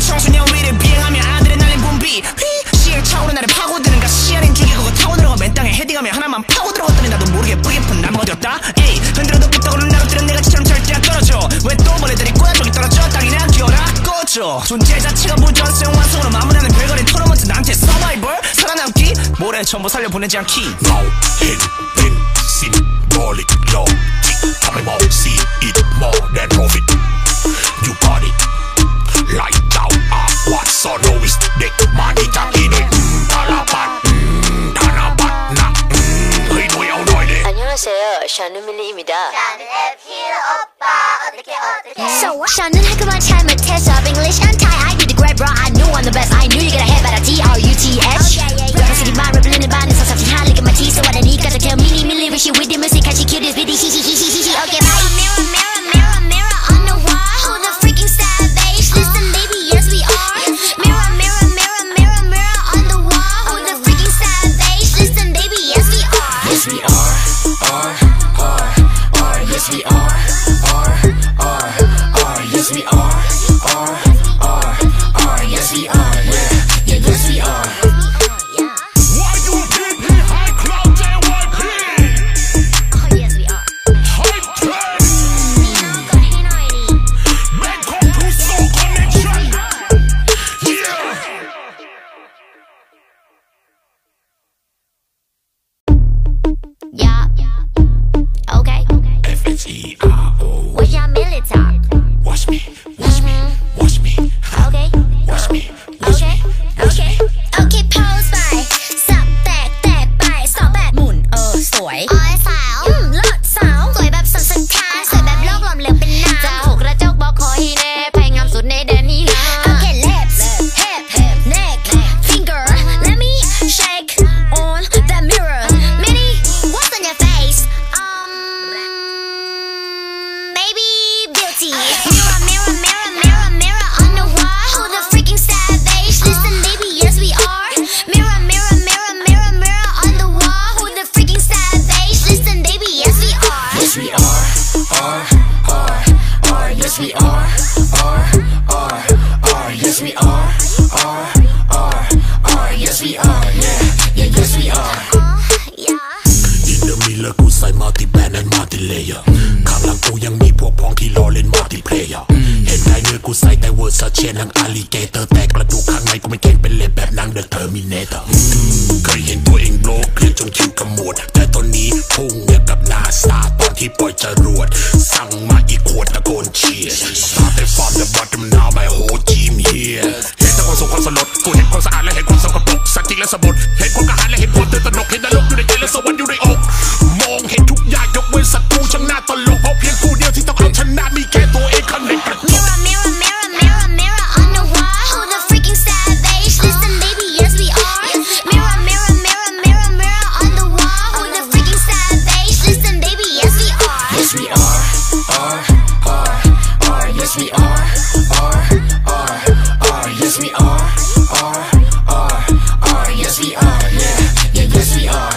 청소년 위를 비행하며 아드레날린 분비 시행 차오르는 나를 파고드는가 시야린 죽이고 타고 들어가 맨 땅에 헤딩하며 하나만 파고 들어갔더니 나도 모르게 뿌리깊은 나무 어디였다 에이 흔들어도 끄떡으로 나로 뜨는 내가 지처럼 절대 안 떨어져 왜 또 벌레들이 꼬야 저기 떨어져 땅이나 기어라 꺼져 존재 자체가 무전성 완성으로 마무리하는 별거린 토너먼트 나한테 서바이벌 살아남기 모래는 전부 살려보내지 않기 Now in in symbolic logicทำให้มอง see it more than profit You got it like thou art what so novice เด็กมาดีจากที่หน่วยพาราบัตธนบัตรหนักเฮ้ยหน่วยเอาหน่อยเด็ก 안녕하세요. 샤누 밀리입니다. So 저는 학교만 잘 못해서 English and Thai I did the great bro I knew I'm the best I knew you gotta have better T R U T H Rapping city만 rapping 반에서 섭취한 Look at my teeth so what I need Cause I tell mini milli wish you with the music Cause she cute this bitty hihihihihi Okay bye Mirror mirror mirror mirror on the wall Who the freaking savage Listen baby yes we are Mirror mirror mirror mirror mirror on the wall Who the freaking savage Listen baby yes we are Yes we are, are, are, are, yes we are, are, are, are, yes we are, are, are, are, yes we are, yeah, yeah, yes we are. Why you keep me high cloud J Y P Oh yes we are High trend Bangkok to Seoul connection Yeah Yeah Okay F H E R O What's your military? Watch me, watch me, watch me Okay Watch me, watch Okay me Okay Okay pose ไปสับแตกแตกไปสอบแบบหมุนเออสวยออยสาวอืมเลิศสาวสวยแบบสันสันทานสวยแบบโลกหลอมเหลวเป็นน้ำจะหกกระจกบอกขอให้แน่แพงงามสุดในแดนนี้นะ Okay lips hip neck finger let me shake on that mirror Mini what's on your face um maybe beauty mirror mirror mirror mirror mirror on the wall who the freaking savage listen baby yes we are mirror mirror mirror mirror mirror on the wall who the freaking savage listen baby yes we are Yes we are, are, are, are, yes we are, are, are, are, yes we are, are, are, are, yes we are, yeah, yeah, yes we are. yeah In the mirror กูใส่ multi band and multi layer ข้างหลังกูยังมีพวกพ้องที่รอเล่น multiplayer เห็นได้เนื้อกูใส่แต่ Versace หนัง alligator แต่กระดูกข้างในกูไม่เก่งเป็นเล็บแบบหนัง The Terminator เคยเห็นตัวเองโบลเครียดจนคิ้วขมวดแต่ตอนนี้พุ่งเนี่ยกับนาซาตอนที่ปล่อยจรวดสั่งมาอีกขวดตะโกนเชียร์ Started from the bottom now my whole team here เห็นแต่ความสุขความสลดกูเห็นความสะอาดและเห็นความสกปรกสักทีและสมบูรณ์เห็นความกระหายและเห็นความตื่นตระหนกเห็นนรกอยู่ในใจและสวรรค์อยู่ในอกมองเห็นทุกอย่างยกเว้นศัตรูช่างน่าตลกเพราะเพียงกูเดียวที่ต้องเอาชนะมีแค่ตัวเองข้างในกระจก Mirror, mirror, mirror, mirror, mirror on the wall. Who the freaking savage? Listen, baby, yes we are. Mirror, mirror, mirror, mirror, mirror on the wall. Who the freaking savage? Listen, baby, yes we are. Yes we are, are, are, are, yes we are, are, are, are, yes we are, are, are, are, yes we are, yeah, yeah, yes we are.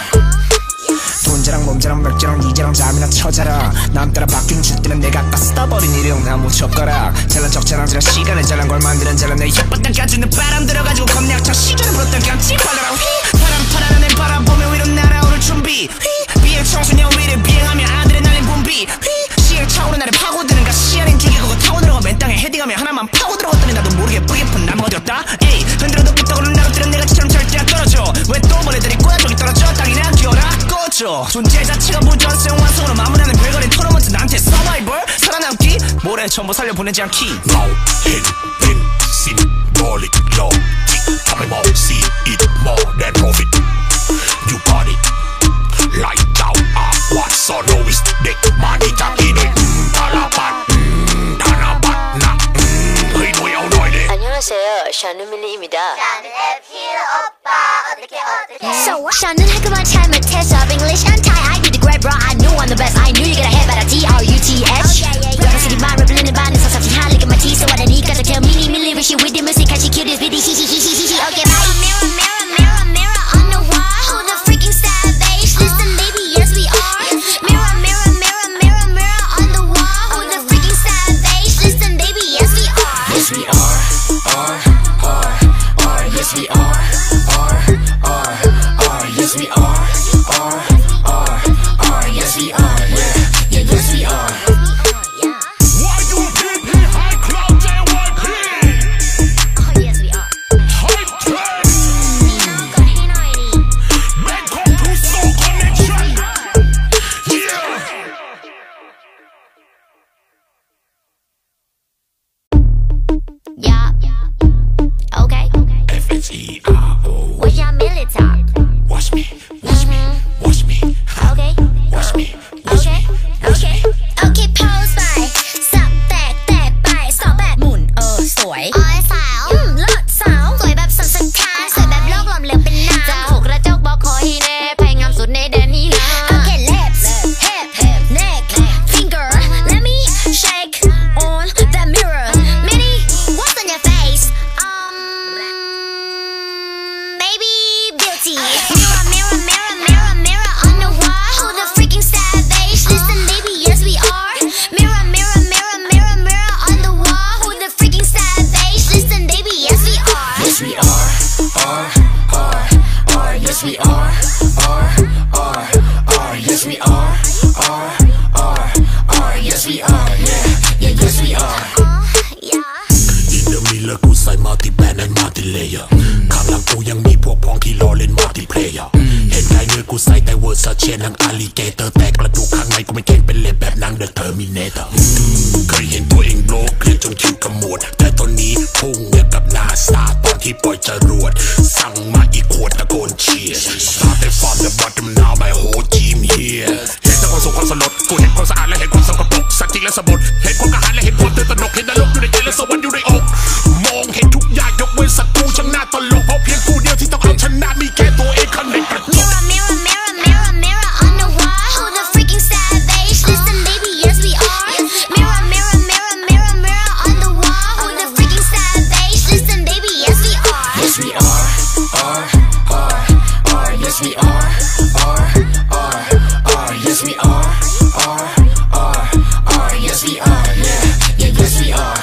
돈자랑 몸자랑 맥자랑 이자랑 잠이나 쳐자라 남 따라 바뀐 줄 때는 내가 다 써버린 일용 나무 젓가락 잘난 척자랑 지라 시간을 잘난 걸 만드는 잘난 내 혓바닥 까주는 바람 들어가지고 겁내학창 시절을 불었던 깜찍 발라라 휘 바람 파라는 내 바라보며 위로 날아오를 준비 휘 비행 청소년 위를 비행하며 아드레날린 분비 휘 시행 차오르는 나를 파고드는가 시야린 죽이고 타고 들어가 맨 땅에 헤딩하며 하나만 파고 들어갔더니 나도 모르게 뿌리깊은 나무 어디였다 에이 흔들어도 끄떡으로 나로 뜨는 내가 지처럼 절대 안 떨어져 왜 또 벌레들이 꼬야 저기 떨어져 땅이나 기어라 꺼져 존재 자체가 무전성 완성으로 마무리하는 별거린 토너먼트 나한테 서바이벌 살아남기 모래는 전부 살려보내지 않기 Now in in symbolic logic ทำให้มอง see it more than profit You got it like thou art what so novice เด็กมาดีจากที่หน่วยพาราบัตรธนบัตรหนักเฮ้ยหน่วยเอาหน่อยเด็ก 안녕하세요. 샤누 밀리입니다. So 저는 학교만 잘 못해서 English and Thai I did the great bro I knew I'm the best I knew you gotta have better T R U T H Rapping city만 rapping 반에서 섭취한 Look at my teeth so what I need Cause I tell mini milli wish you with the music Cause she cute this bitty hihihihihi Okay bye Mirror, mirror, mirror, mirror on the wall Who the freaking savage? Listen baby, yes we are Mirror, mirror, mirror, mirror, mirror on the wall Who the freaking savage? Listen baby, yes we are Yes we are, are, are, are, are, are, yes we are, are, are, are, yes we are, yeah, yeah, yes we are. Why you P P high cloud J Y P? Oh yes we are. Hype train. Bangkok to Seoul connection. Yeah. Yeah. Okay. F H E R O. What's your military? Watch me, watch me, watch me, Okay. watch me, watch Okay. me. Okay. Okay. Pose ไปสับแตกแตกไปสอบแบบหมุนเออสวยอ้อยสาวอืมเลิศสาวสวยแบบสัมสันทานสวยแบบโลกลมเหลืองเป็นน้ำจะหกกระจกบอกขอให้แน่แพงงามสุดในแดนนี้นะ Okay, lips, hip, neck, finger. Let me shake on that mirror. Minnie, what's on your face? Um, maybe beauty. Mirror, mirror, mirror, mirror, mirror on the wall. Who the freaking savage? Listen, baby, yes we are. Mirror, mirror, mirror, mirror, mirror on the wall. Who the freaking savage? Listen, baby, yes we are. Yes we are, are, are, are, yes we are, are, are, are, yes we are, are, are, are, yes we are, yeah, yeah, yes we are. Yeah. In the mirror กูใส่ multi band and multi layer ข้างหลังกูยังมีพวกพ้องที่รอเล่น multiplayer เห็นไงเนื้อกูใส่แต่ Versace หนัง alligator แต่กระดูกข้างในกูไม่เก่งเป็นเล็บแบบหนัง The Terminator เคยเห็นตัวเองโบรกเครียดจนคิ้วขมวดแต่ตอนนี้พุ่งเนี่ยกับนาซาตอนที่ปล่อยจรวดสั่งมาอีกขวดตะโกนเชียร์ Started from the bottom now my whole team here เห็นแต่ความสุขความสลดกูเห็นความสะอาดและเห็นความสกปรกสักจริงและสมบูรณ์เห็นความกระหายและเห็นความตื่นตระหนกเห็นนรกอยู่ในใจและสวรรค์อยู่ในอกมองเห็นทุกอย่างยกเว้นศัตรูช่างน่าตลกเพราะเพียงกูเดียวที่ต้องเอาชนะมีแค่ตัวเองข้างในกระจก Mirror, mirror, mirror, mirror, mirror on the wall. Who the freaking savage? Listen, baby, yes we are. Mirror, mirror, mirror, mirror, mirror on the wall. Who the freaking savage? Listen, baby, yes we are. Yes we are, are, are, are, yes we are, are, are, are, yes we are, are, are, are, yes we are, yeah, yeah, yes we are.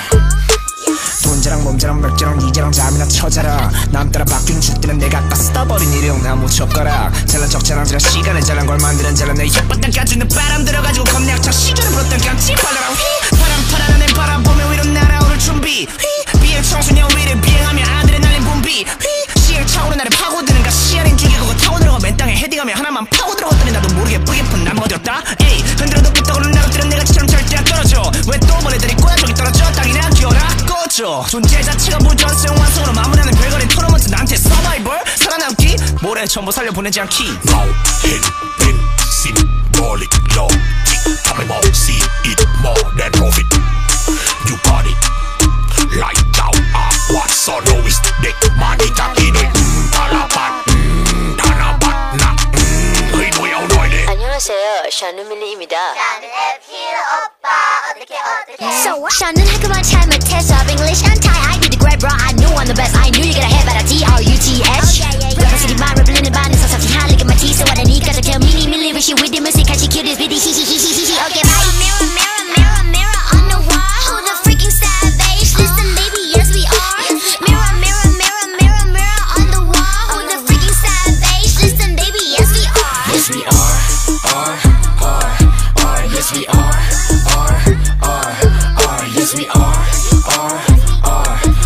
돈자랑 몸자랑 맥주랑 이자랑 잠이나 쳐자라 남 따라 바뀐 죽들은 내가 다 써버린 일용 나무 젓가락 잘난 척 잘난 지라 시간에 잘난 걸 만드는 잘난 내 혓바닥 까주는 바람 들어가지고 겁내악쳐 시간을 불었던 깜찍 발라랑 휘 바람 파란 하늘 바라보며 위로 날아오를 준비 휘 비행 청소년 위를 비행하며 아들의 날린 붐비 휘 시행 차오른 나를 파고드는가 시야는 죽이고 타고 들어가 맨 땅에 헤딩하며 하나만 파고 들어갔더니 나도 모르게 뿌개픈 나무 어디였다 에이 흔들어도 삐떡으로 나가뜨려 내가 지처럼 절대 안 떨어져 왜 또 벌레들이 꼬야 저기 떨어져 땅이나 기어라 꺼져 존재 자체가 무전성 완성으로 마무리하는 별거린 토너먼트 나한테 서바이벌 살아남기 모래 전부 살려보내지 않기 เราเห็นเป็น symbolic logic ทำให้มอง see it more than profit you got it like เจ้าอาวาสสอนโนวิสเด็กมาดีจากที่ด้วยธนบัตรธนบัตรนะเฮ้ยหน่วยเอาหน่อยเด้ 안녕하세요 샤누 밀리입니다 So, 저는 학교만 잘 못해서 English and Thai I did the great bro I knew I'm the best I knew you gotta have better T R U T H Representing my representing 반에서 섭지 한 lick of my teeth So what I need gotta tell mini milli Rishi with the music 같이 cute this bitty he he he he he Okay bye Mirror, mirror, mirror, mirror on the wall Who the freaking savage? Listen baby, yes we are Mirror, mirror, mirror, mirror, mirror on the wall Who the freaking savage? Listen baby, yes we are Yes we are, are, are, are, yes we are, are, are, are, yes we are, are, are,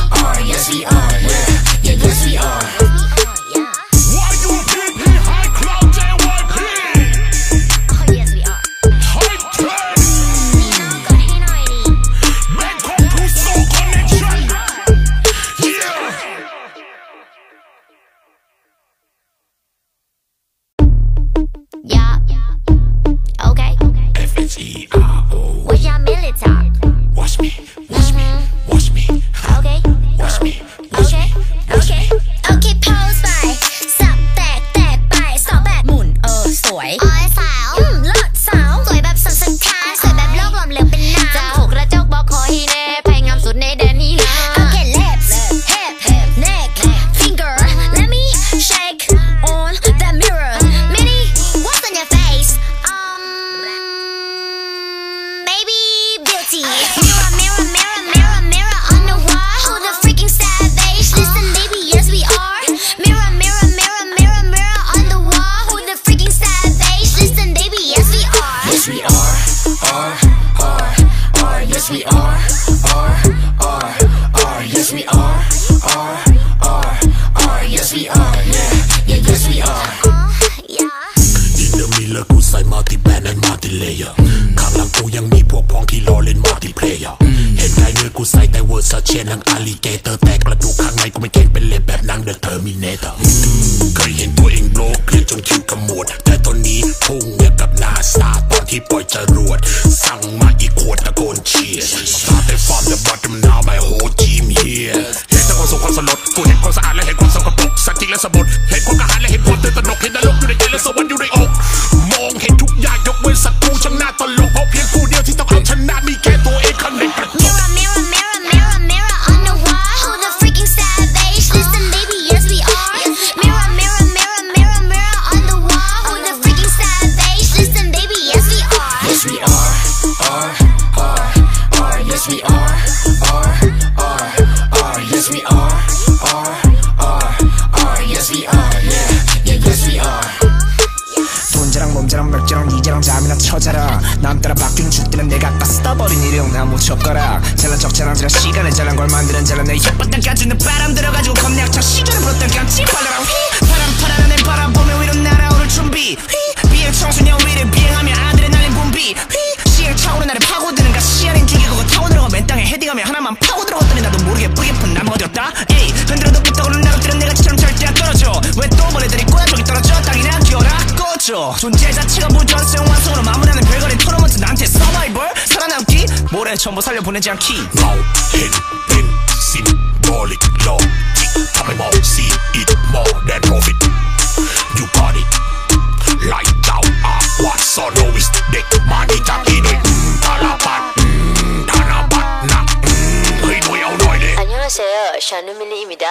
เชนนังอลิเกเตอร์แต่กระดูกข้างในกูไม่เก่งเป็นเล็บแบบหนังเดอะเทอร์มินเตอร์เคยเห็นตัวเองโลกเครียดจนคิ้วขมวดแต่ตอนนี้พุ่งอย่างกับนาซาตอนที่ปล่อยจรวดสั่งมาอีกขวดตะโกนเชียร์ Started from the bottom now my whole team here เห็นแต่ความสุขความสลดกูเห็นความสะอาดและเห็นความสกปรกสัตว์จริงและสมบูรณ์เห็นความกระหายและเห็นความตื่นตระหนกเห็นนรกอยู่ในใจและสวรรค์อยู่ในอกมองเห็นทุกอย่างยกเว้นศัตรูช่างน่าตลกเพราะเพียงผู้เดียวที่ต้องเอาชนะมีแค่ตัวเองข้างในกระจก Mirror, mirror, mirror, mirror, mirror on the wall. Who the freaking savage? Listen, baby, yes we are. Mirror, mirror, mirror, mirror, mirror on the wall. Who the freaking savage? Listen, baby, yes we are. Yes we are, are, are, are, yes we are, are, are, are, yes we are, are, are, are, yes we are, yeah, yeah, yes we are. 돈자랑 몸자랑 맥주랑 이자랑 잠이나 쳐자라 남 따라 바뀐 죽들은 내가 아까 써버린 일용 나무 젓가락 잘난 척자랑 지라 시간을 잘난 걸 만드는 잘난 내 혓바닥 까지는 바람 들어가지고 겁내약쳐 시간을 불었던 깜찍 발라라 휘 바람 파란 내 바람 보며 위로 날아오를 준비 휘 비행 청소년 위를 비행하며 아드레날린 분비 휘 시행 차오르 나를 파고드는가 시야린 죽이고 타고 들어가 맨 땅에 헤딩하며 하나만 파고 들어갔더니 나도 모르게 뿌리 푼 나무가 되었다 에이 흔들어도 삐떡으로 나로 뛰는 내가 지처럼 절대 안 떨어져 왜 또 보내더니 꼬야 저기 떨어져 땅이나 기어라 꺼져 존재 자체가 무전성 완성으로 마무리하는 별거린 토너먼트 나한테 서바이벌 살아남기 모래 전부 살려보내지 않기 เราเห็นเป็น symbolic logic ทำให้มอง see it more than profit you got it ไล่เจ้าอาวัดซอนโนวิสเด็กมาดีจากที่หน่วยธนาบัตรธนาบัตรนะเฮ้ยหน่วยเอาหน่อยเลย 안녕하세요. 샤누 밀리입니다.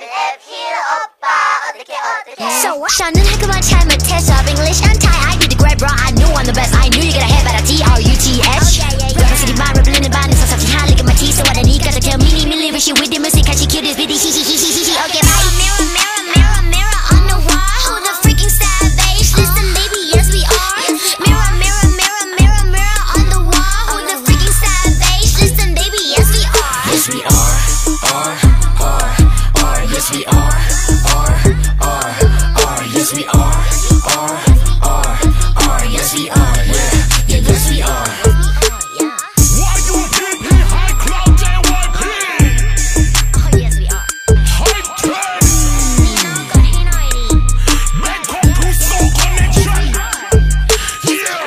So, 저는 학교만 잘 못해서 English and Thai I do the great bro I knew I'm the best I knew you gotta have at a T R U T H Rapping city mind rapping in the band so something high look at my teeth so what I need gotta tell me me me live with the music cause she cute this bitty he he he he he okay bye mirror mirror mirror mirror on the wall who the freaking savage listen baby yes we are mirror mirror mirror mirror mirror on the wall who the freaking savage listen baby yes we are Yes we are, are, are, are, yes we are, are, are, are, yes we are, are, are, are, yes we are, yeah, yeah, yes we are. Why you keep me high cloud J Y P Oh yes we are Hype train นี่น้องกดให้หน่อยดิ Bangkok to Seoul connection yeah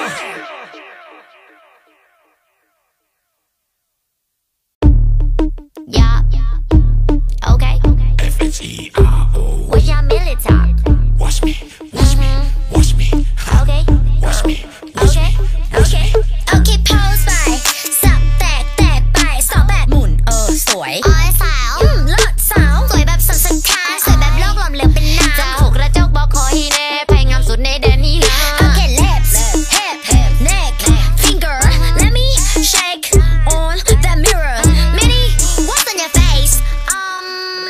Yeah. Okay. F H E R O What's your military? Watch me, watch me, watch me Okay. Watch me, watch Okay. me Okay. Okay. Pose ไปสับแตกแตกไปสอบแบบหมุนเออสวยออยสาวอืมเลิศสาวสวยแบบสันสันทานสวยแบบโลกหลอมเหลวเป็นน้ำจะหกกระจกบอกขอให้แน่แพงงามสุดในแดนนี้นะ Okay. Lips, hip, neck, finger. Let me shake on that mirror. Minnie, what's on your face? Um,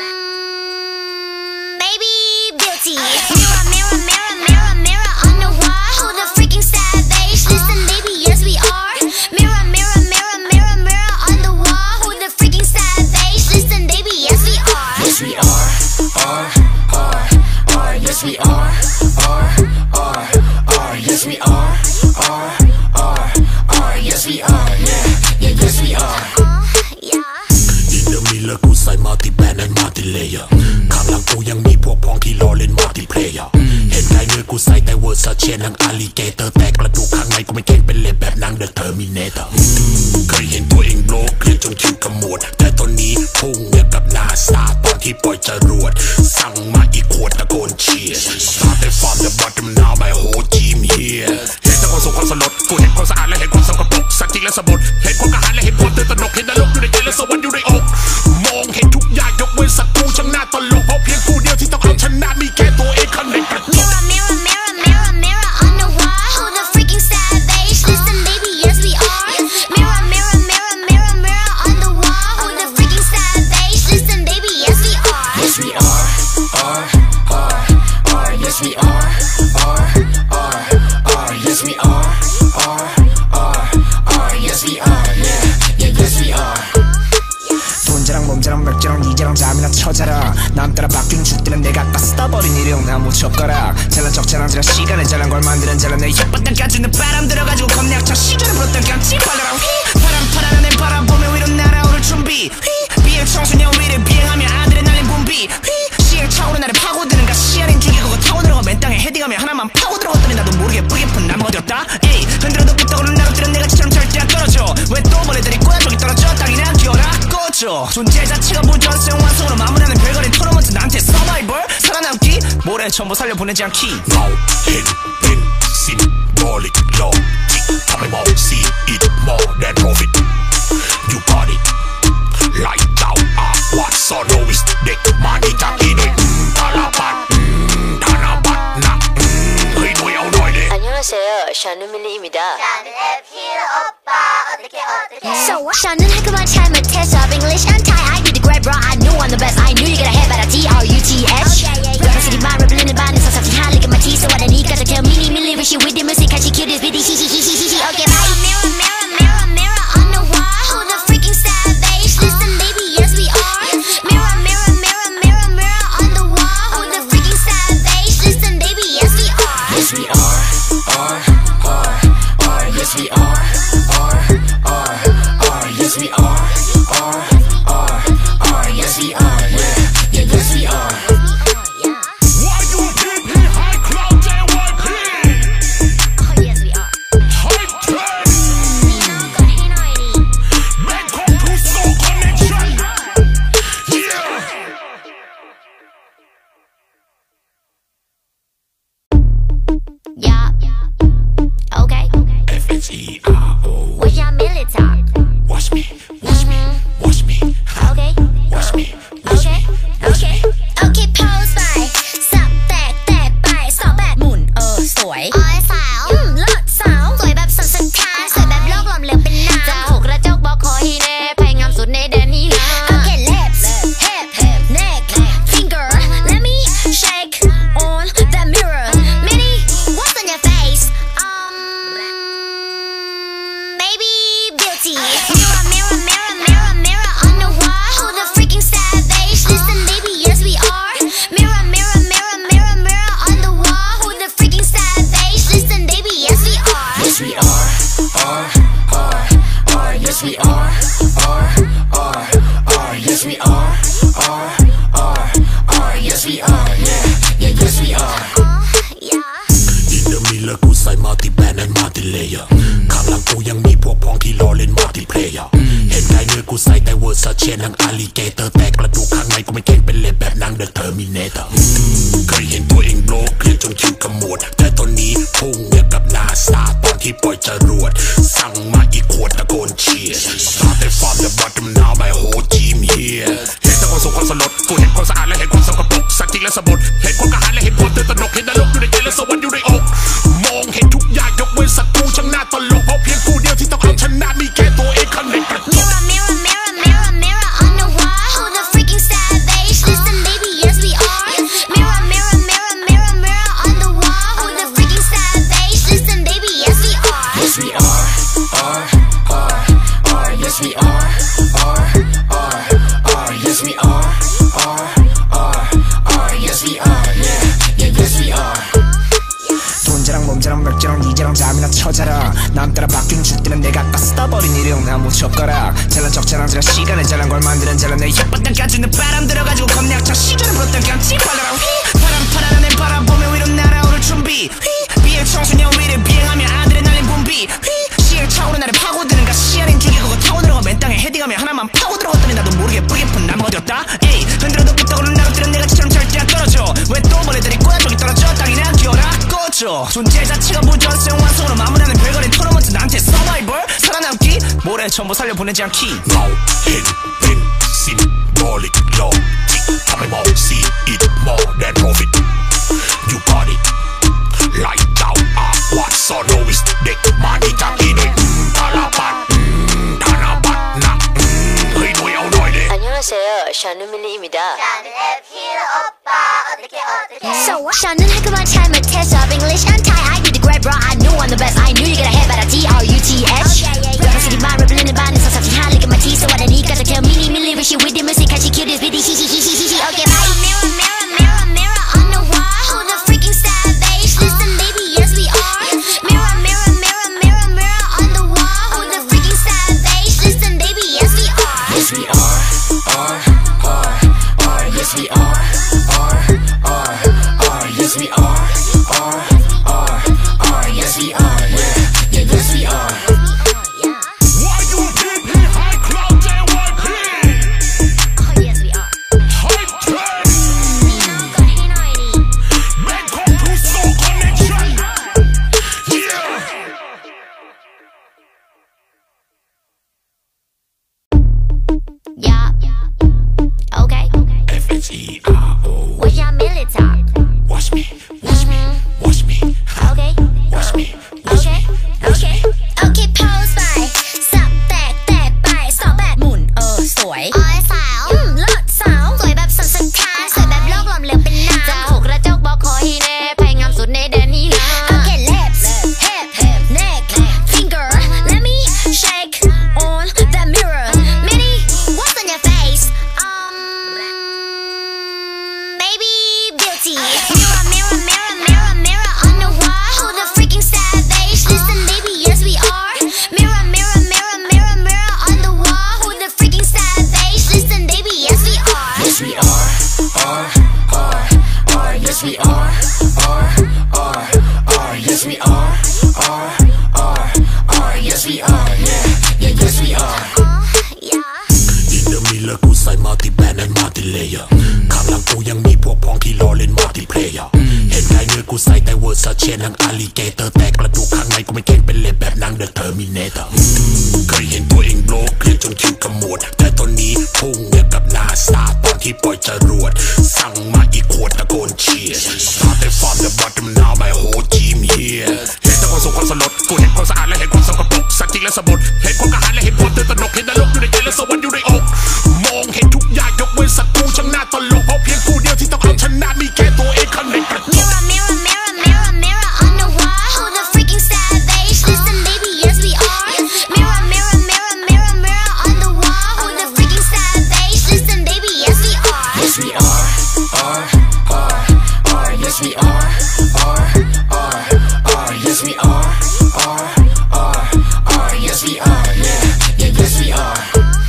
maybe beauty. Mirror, mirror, mirror, mirror, mirror on the wall. Who the freaking savage? Listen, baby, yes we are. Mirror, mirror, mirror, mirror, mirror on the wall. Who the freaking savage? Listen, baby, yes we are. Yes we are, are, are, are, yes we are, are, are, are, yes we are, are, are, are, yes we are, yeah, yeah, yes we are. Yeah. In the mirror กูใส่ multi band and multi layer ข้างหลังกูยังมีพวกพ้องที่รอเล่น multi player เห็นไกลเนื้อกูใส่แต่เวอร์ซาเชนนังอลิเกเตอร์แต่กระดูกข้างในกูไม่เก่งเป็นเล็บแบบหนังเดอะเทอร์มินเตอร์เคยเห็นตัวเองโลกเครียดจนคิ้วขมวดแต่ตอนนี้พุ่งอย่างกับนาซาตอนที่ปล่อยจรวดสั่งมาอีกขวดตะโกนเชียร์ Started from the bottom now my whole team here เห็นแต่ความสุขความสลดกูเห็นความสะอาดและเห็นความสกปรกสัตว์จริงและสมบูรณ์เห็นความกระหายและเห็นความตื่นตระหนกเห็นนรกอยู่ในใจและสวรรค์อยู่ในอกมองเห็นทุกอย่างยกเว้นศัตรูช่างน่าตลกเพราะเพียงผู้เดียวที่ต้องเอาชนะมีแค่ตัวเองข้างในกระจก Mirror, mirror, mirror, mirror, mirror on the wall. Who the freaking savage? Listen, baby, yes we are. Mirror, mirror, mirror, mirror, mirror on the wall. Who the freaking savage? Listen, baby, yes we are. Yes we are, are, are, are, yes we are, are, are, are, yes we are, are, are, are, yes we are, yeah, yeah, yes we are. 돈자랑 몸자랑 맥주랑 이자랑 잠이나 쳐자라 남 따라 바뀐 죽들은 내가 아까 써버린 일용 나무 젓가락 잘난 척자랑 지라 시간을 잘난 걸 만드는 잘난 내 혓바닥 까지는 바람 들어가지고 겁내약쳐 시간을 불었던 깜찍 발라라 휘 바람 파란 내 바람 보며 위로 날아오를 준비 휘 비행 청소년 위를 비행하며 아드레날린 분비 시행 차오르 나를 파고드는 가시아린 죽이 그거 타고 들어가 맨 땅에 헤딩하며 하나만 파고 들어갔더니 나도 모르게 뿌리깊은 나무 어디였다 에이 흔들어도 끄떡으로 나로들은 내가 지처럼 절대 안 떨어져 왜 또 벌레들이 꼬야 저기 떨어져 땅이나 기어라 꺼져 존재 자체가 무전성 완성으로 마무리하는 별거린 토너먼트 나한테 서바이벌 살아남기 모래는 전부 살려보내지 않기 Now hit pin symbolic logicทำให้มอง see it more than profit you party like เจ้าอาวาสสอนโนวิสเด็กมาดีจากที่ด้วยพาราบัตธนบัตรหนักเฮ้ยหน่วยเอาหน่อยเด็ก 안녕하세요. 샤누 밀리입니다. So 샤는 학교만 잘 못해서 English and Thai I did the great bro I knew I'm the best I knew you gotta have better T R U T H Rapper city mind rapping in the band so something high look at my teeth so what I need gotta tell me me me with you with the music cause she cute this bitty she she she she she okay bye mirror mirror mirror mirror on the wall who the freaking savage listen baby yes we are mirror mirror mirror mirror mirror on the wall who the freaking savage listen baby yes we are Yes we are, are, are, are, yes we are, are, are, are, yes we are, are, are, are, yes we are, yeah, yeah, yes we are. Why you keep me high cloud J Y P Oh yes we are Hype train Bangkok to Seoul connection Yeah Yeah Okay F H E R O What's your military? Watch me, watch me, watch me Okay Watch me, watch Okay me, watch Okay me Okay pose ไปสับแตกแตกไปสอบแบบหมุนเออสวยอ้อยสาวอืมเลิศสาวสวยแบบสันสถานสวยแบบโลกหลอมเหลวเป็นน้ำจะหกกระจกบอกขอให้แน่พยายามสุดในแดนนี้นะ Okay lips hip neck finger let me shake on the mirror Minnie what's on your face um maybe beauty mirror mirror mirror mirror mirror on the wall who the freaking savage listen baby yes we are mirror mirror mirror mirror mirror on the wall who the freaking savage listen baby yes we are Yes we are, are, are, are, yes we are, are, are, are, yes we are, are, are, are, yes we are, yeah, yeah, yes we are. yeah In the middle กูใส่ multi band and multi layer ข้างหลังกูยังมีพวกพ้องที่รอเล่น multi player เห็นได้เนื้อกูใส่แต่เวอร์ซาเชนทั้ง alligator แต่กระดูกข้างในกูไม่เก่งเป็นเล่นแบบหนัง The Terminator เคยเห็นตัวเองโบล็อกเครียดจนคิ้วขมวดแต่ตอนนี้พุ่งเนี่ยกับนาซาตอนที่ปล่อยจรวดสั่งมาอีกขวดตะโกนเชียร์ Started from the bottom now my whole team here เห็นแต่ความสุขความสลดกูเห็นความสะอาดและเห็นความสกปรกสักทีและสะบดเห็นความกระหายและเห็นความตื่นตระหนกเห็นนรกอยู่ในใจและสวรรค์อยู่ในอกมองเห็นทุกอย่างยกเว้นศัตรูช่างน่าตลกเพราะเพียงผู้เดียวที่ต้องเอาชนะมีแค่ตัวเองข้างในกระจก Mirror, mirror, mirror, mirror, mirror on the wall. Who the freaking savage? Listen, baby, yes we are. Mirror, mirror, mirror, mirror, mirror on the wall. Who the freaking savage? Listen, baby, yes we are. Yes we are, are, are, are, yes we are, are, are, are, yes we are, are, are, are, yes we are, yeah, yeah, yes we are. 돈자랑 몸자랑 맥자랑 이자랑 잠이나 쳐자라 남 따라 바뀐 죽들은 내가 아까 써버린 일용 나무 젓가락 잘난 척자랑 지라 시간에 잘난 걸 만드는 잘난 내 혓바닥 까지는 바람 들어가지고 겁내약차 시간을 불었던 깜찍 발라라 휘 바람 파란 내 바라보며 위로 날아오를 준비 휘 비행 청소년 위를 비행하며 아드레날린 분비 휘 시행 차오르 나를 파고드는 가시아린 죽이 그거 타고 들어가 맨 땅에 헤딩하며 하나만 파고 들어갔더니 나도 모르게 뿌리깊은 나무 어디였다 에이 흔들어도 끄떡으로 나로들은 내가 지처럼 절대 안 떨어져 왜 또 벌레들이 꼬야 저기 떨어져 땅이나 기어라 꺼져 존재 자체가 무전성 완성으로 마무리하는 별거린 토너먼트 나한테 서바이벌 살아남기 모래는 전부 살려보내지 않기 Now hit pin symbolic logic ทำให้มอง see it more than profit you party like เจ้าอาวาสสอนโนวิสเด็กมาดีจากที่ด้วยพาราบัตธนบัตรหนักเฮ้ยหน่วยเอาหน่อยเด็ก 안녕하세요. 샤누 밀리입니다. So 샤는 학교만 잘 못해서 English and Thai I did the great bro I knew I'm the best I knew you gotta have better T R U T H Rapper city mind rapping in the band so something high look at my teeth so what I need gotta tell me me me with you with the music cause she cute this bitty she she she she she okay bye mirror mirror mirror mirror on the wall who the freaking savage listen baby yes we are mirror mirror mirror mirror mirror on the wall who the freaking savage listen baby yes we are Yes we are, are, yes we are, are, are, are, yes we are, yeah, yeah, yes we are. Why you keep me high cloud J Y P? Oh yes we are. High train. Bangkok to Seoul connection. Yeah. Yeah. Okay. F H E R O. What's your military? Watch me, watch me, watch me, Okay. watch me, watch Okay. me, watch Okay. me. Okay. Pose ไปสับแตกแตกไปสอบแบบหมุนเออสวยอ้อยสาวอืมเลิศสาวสวยแบบสันสันทานสวยแบบโลกหลอมเหลวเป็นน้ำจะหกกระจกบอกขอให้แน่ไพงามสุดในแดนนี้นะ Okay, lips, hip, neck, finger. Let me shake on the mirror. Minnie, what's on your face? Um, maybe beauty. Mirror, mirror, mirror, mirror, mirror on the wall. Who the freaking savage? Listen, baby, yes we are. Mirror, mirror, mirror, mirror, mirror on the wall. Who the freaking savage? Listen, baby, yes we are. Yes we are, are, are, are, yes we are, are, are, are, yes we are, are, are, are, yes we are, yeah, yeah, yes we are. Yeah. In the mirror กูใส่ multi band and multi layer ข้างหลังกูยังมีพวกพ้องที่รอเล่น multiplayer เห็นไงเนื้อกูใส่แต่ Versace หนัง alligator แต่กระดูกข้างในกูไม่เก่งเป็นเล่นแบบหนัง The Terminator เคยเห็นตัวเองโบล็อกเครียดจนคิ้วขมวดแต่ตอนนี้พุ่งเนี่ยกับนาซาตอนที่ปล่อยจรวดสั่งมาอีกขวดตะโกนเชียร์ Started from the bottom now my whole team here เห็นแต่ความสุขความสลดกูเห็นความสะอาดและเห็นความสกปรกสักจริงและสมบูรณ์เห็นความกระหายและเห็นความตื่นตระหนกเห็นนรกอยู่ในใจและสวรรค์อยู่ในอกมองเห็นทุกอย่างยกเว้นศัตรูช่างน่าตลกเพราะเพียงผู้เดียวที่ต้องเอาชนะมีแค่ตัวเองข้างในกระจก Mirror, mirror, mirror, mirror, mirror on the wall. Who the freaking savage? Listen, baby, yes we are. Mirror, mirror, mirror, mirror, mirror on the wall. Who the freaking savage? Listen, baby, yes we are. Yes we are, are, are, are, yes we are, are, are, are, yes we are, are, are, are, yes we are, yeah, yeah, yes we are.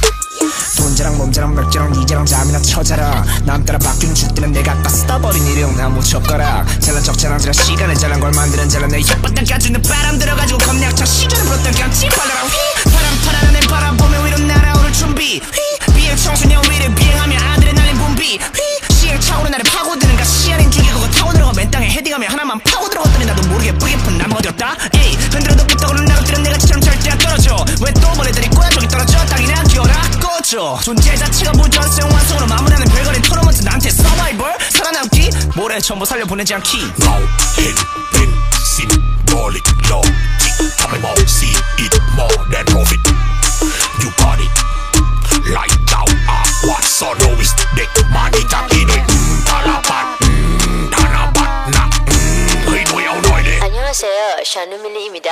돈자랑 몸자랑 맥자랑 이자랑 잠이나 쳐자라 남 따라 바뀐 죽들은 내가 아까 써버린 일용 나무 젓가락 잘난 척 자랑스레 시간을 잘난 걸 만드는 잘난 내 혓바닥 까주는 바람 들어가지고 겁내쳐 시간을 불었던 깜찍 발라라 휘 바람 파란 하늘 바라보며 위로 날아오를 준비 휘 비행 청소년 위를 비행하며 아드레날린 분비 휘 시행 차오르 나를 파고드는가 시야린 죽이 그거 타고 들어가 맨 땅에 헤딩하며 하나만 파고 들어갔더니 나도 모르게 뿌리깊은 나무 어디였다 에이 흔들어도 끄떡으로 나로들은 내가 지처럼 절대 안 떨어져 왜 또 벌레들이 꼬야 저기 떨어져 땅이나 기어라 꺼져 존재 자체가 무전성 완성으로 마무리하는 별거린 토너먼트 나한테 서바이벌 살아남기 모래 전부 살려보내지 않기 เราเห็นเป็น symbolic logic ทำให้มอง see it more than profit you got it ไล่เจ้าอาวัดซอโนวิสเด็กมาดีจากที่ด้วยธนบัตรธนบัตรนะเฮ้ยหน่วยเอาหน่อยเลย 안녕하세요 샤누 밀리입니다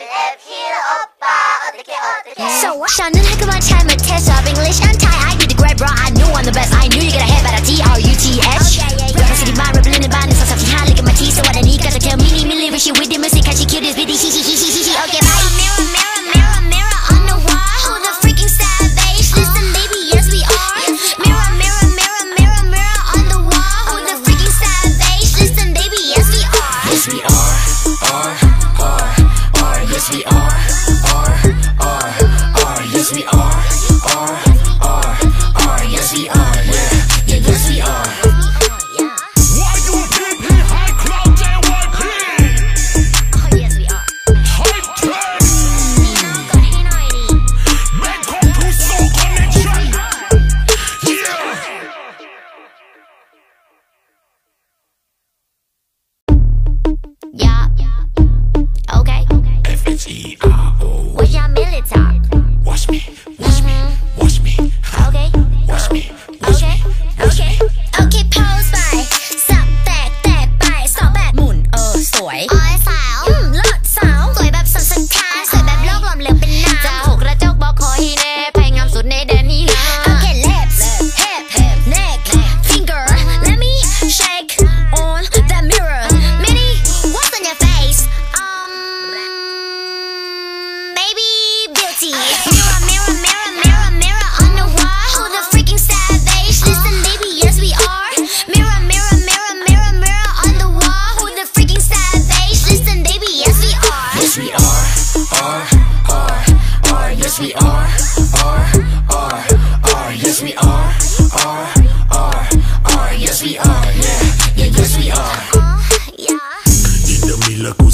So, 저는 학교만 잘 못해서 English and Thai I did the great bro I knew I'm the best I knew you gotta have better T R U T H Rapper city mind rapping in the band So something high look at my teeth So what I need Cause I tell Minnie Millie When she with the music Cause she cute this bitty She she she she she she Okay bye Mirror mirror mirror mirror on the wall Who the freaking savage Listen baby yes we are Mirror mirror mirror mirror mirror on the wall Who the freaking savage Listen baby yes we are Yes we are, are, are, are, yes we are, are, are, are, yes we are, are, are, are, yes we are, yeah, yeah, yes we are.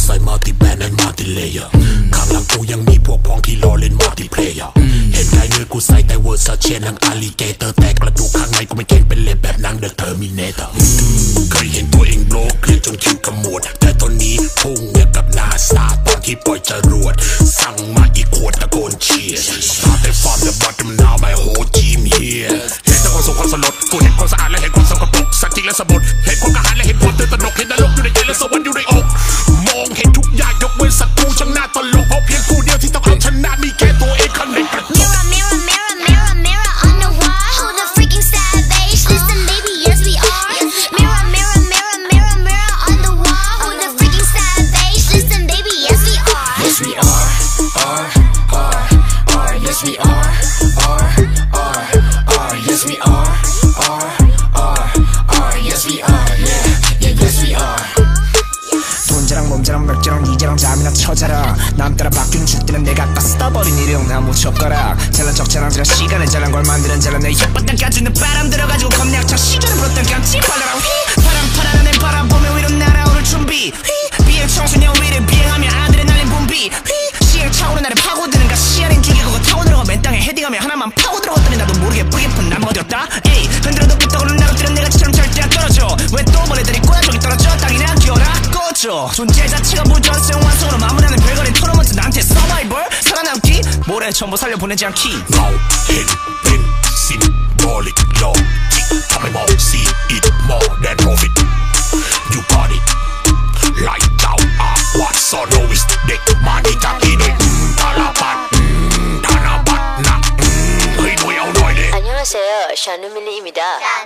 ใส่มัลติแบนด์ and มัลติเลเยอร์ข้างหลังกูยังมีพวกพ้องที่รอเล่นมัลติเพลเยอร์เห็นไงเนื้อกูใส่แต่เวอร์ซาเชนหนังอาลิเกเตอร์แต่กระดูกข้างในกูไม่เก่งเป็นเล็บแบบหนังเดอะเทอร์มิเนเตอร์เคยเห็นตัวเองโบรกเครียดจนคิ้วขมวดแต่ตอนนี้พุ่งเนี่ยกับนาซาตอนที่ปล่อยจรวดสั่งมาอีกขวดตะโกนเชียร์ Started from the bottom now my whole team here เห็นแต่คนส่งความสลดกูเห็นความสะอาดและเห็นความสกปรกสักจริงและสมบูรณ์เห็นความกระหายและเห็นความตื่นตระหนกเห็นนรกอยู่ในใจและสวรรค์อยู่ในอกมองเห็นทุกอย่างยกเว้นศัตรูช่างน่าตลกเพราะเพียงกูเดียวที่ต้องเอาชนะมีแค่ตัวเองข้างในกระจก Mirror, mirror, mirror, mirror, mirror on the wall. Who the freaking savage? Listen, baby, yes we are. Mirror, mirror, mirror, mirror, mirror on the wall. Who the freaking savage? Listen, baby, yes we are. Yes we are, are, are, are, yes we are, are, are, are, yes we are, are, are, are, yes we are, yeah, yeah, yes we are. 돈자랑 몸자랑 맥자랑 이자랑 잠이나 쳐자라 남 따라 바뀐 죽들은 내가 다 써버린 일용 나 무척거라 잘난 척 자랑스레 시간에 잘난 걸 만드는 잘난 내 혓바닥 까주는 바람 들어가지고 겁내악 쳐 시간을 불었던 깜찍 발라라 휘 바람 파란 내 바라보며 위로 날아오를 준비 휘 비행 청소년 위를 비행하며 아들의 날린 분비 휘 시행 차오는 나를 파고드는가 시야는 기계 그거 타고 들어가 맨 땅에 헤딩하며 하나만 파고 들어갔더니 나도 모르게 뿌리깊은 나무가 되었다 에이 흔들어도 끄떡으로 나로들은 내가 지처럼 절대 안 떨어져 왜 또 벌레들이 꼬야쪽이 떨어져 땅이나 기어라 꺼져 존재 자체가 무전성 완성으로 마무리하는 별거린 토너먼트 나한테 서바이벌 살아남기 모래는 전부 살려보내지 않기 เราเห็นเป็น symbolic logic ทำให้มอง see it more than profit you got it like เจ้าอาวัด so no is เด็กมาที่จากที่ด้วยพาราบัตธนบัตรหนักเฮ้ยหน่วยเอาหน่อยเด้ 안녕하세요 샤누밀리입니다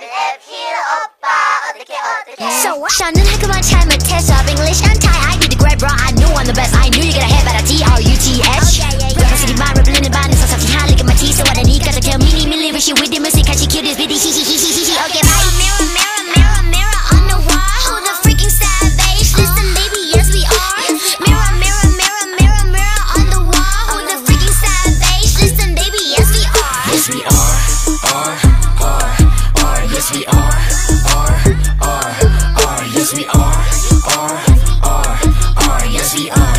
So what? 저는 학교만 잘 못해서 English and Thai I did the great bro I knew I'm the best I knew you gotta have better T R U T H Rapper city만 랩을 반에서 섭취한 Look at my teeth so what I need Cause I tell mini milli wish you with the music Cause she cute this bitty he he he he he Okay bye Mirror mirror mirror mirror on the wall Who the freaking savage? Listen baby yes we are Mirror mirror mirror mirror mirror on the wall Who the freaking savage? Listen baby yes we are Yes we are, are, are, are, yes we are, are, are, are, yes we are, are, are, are, yes we are.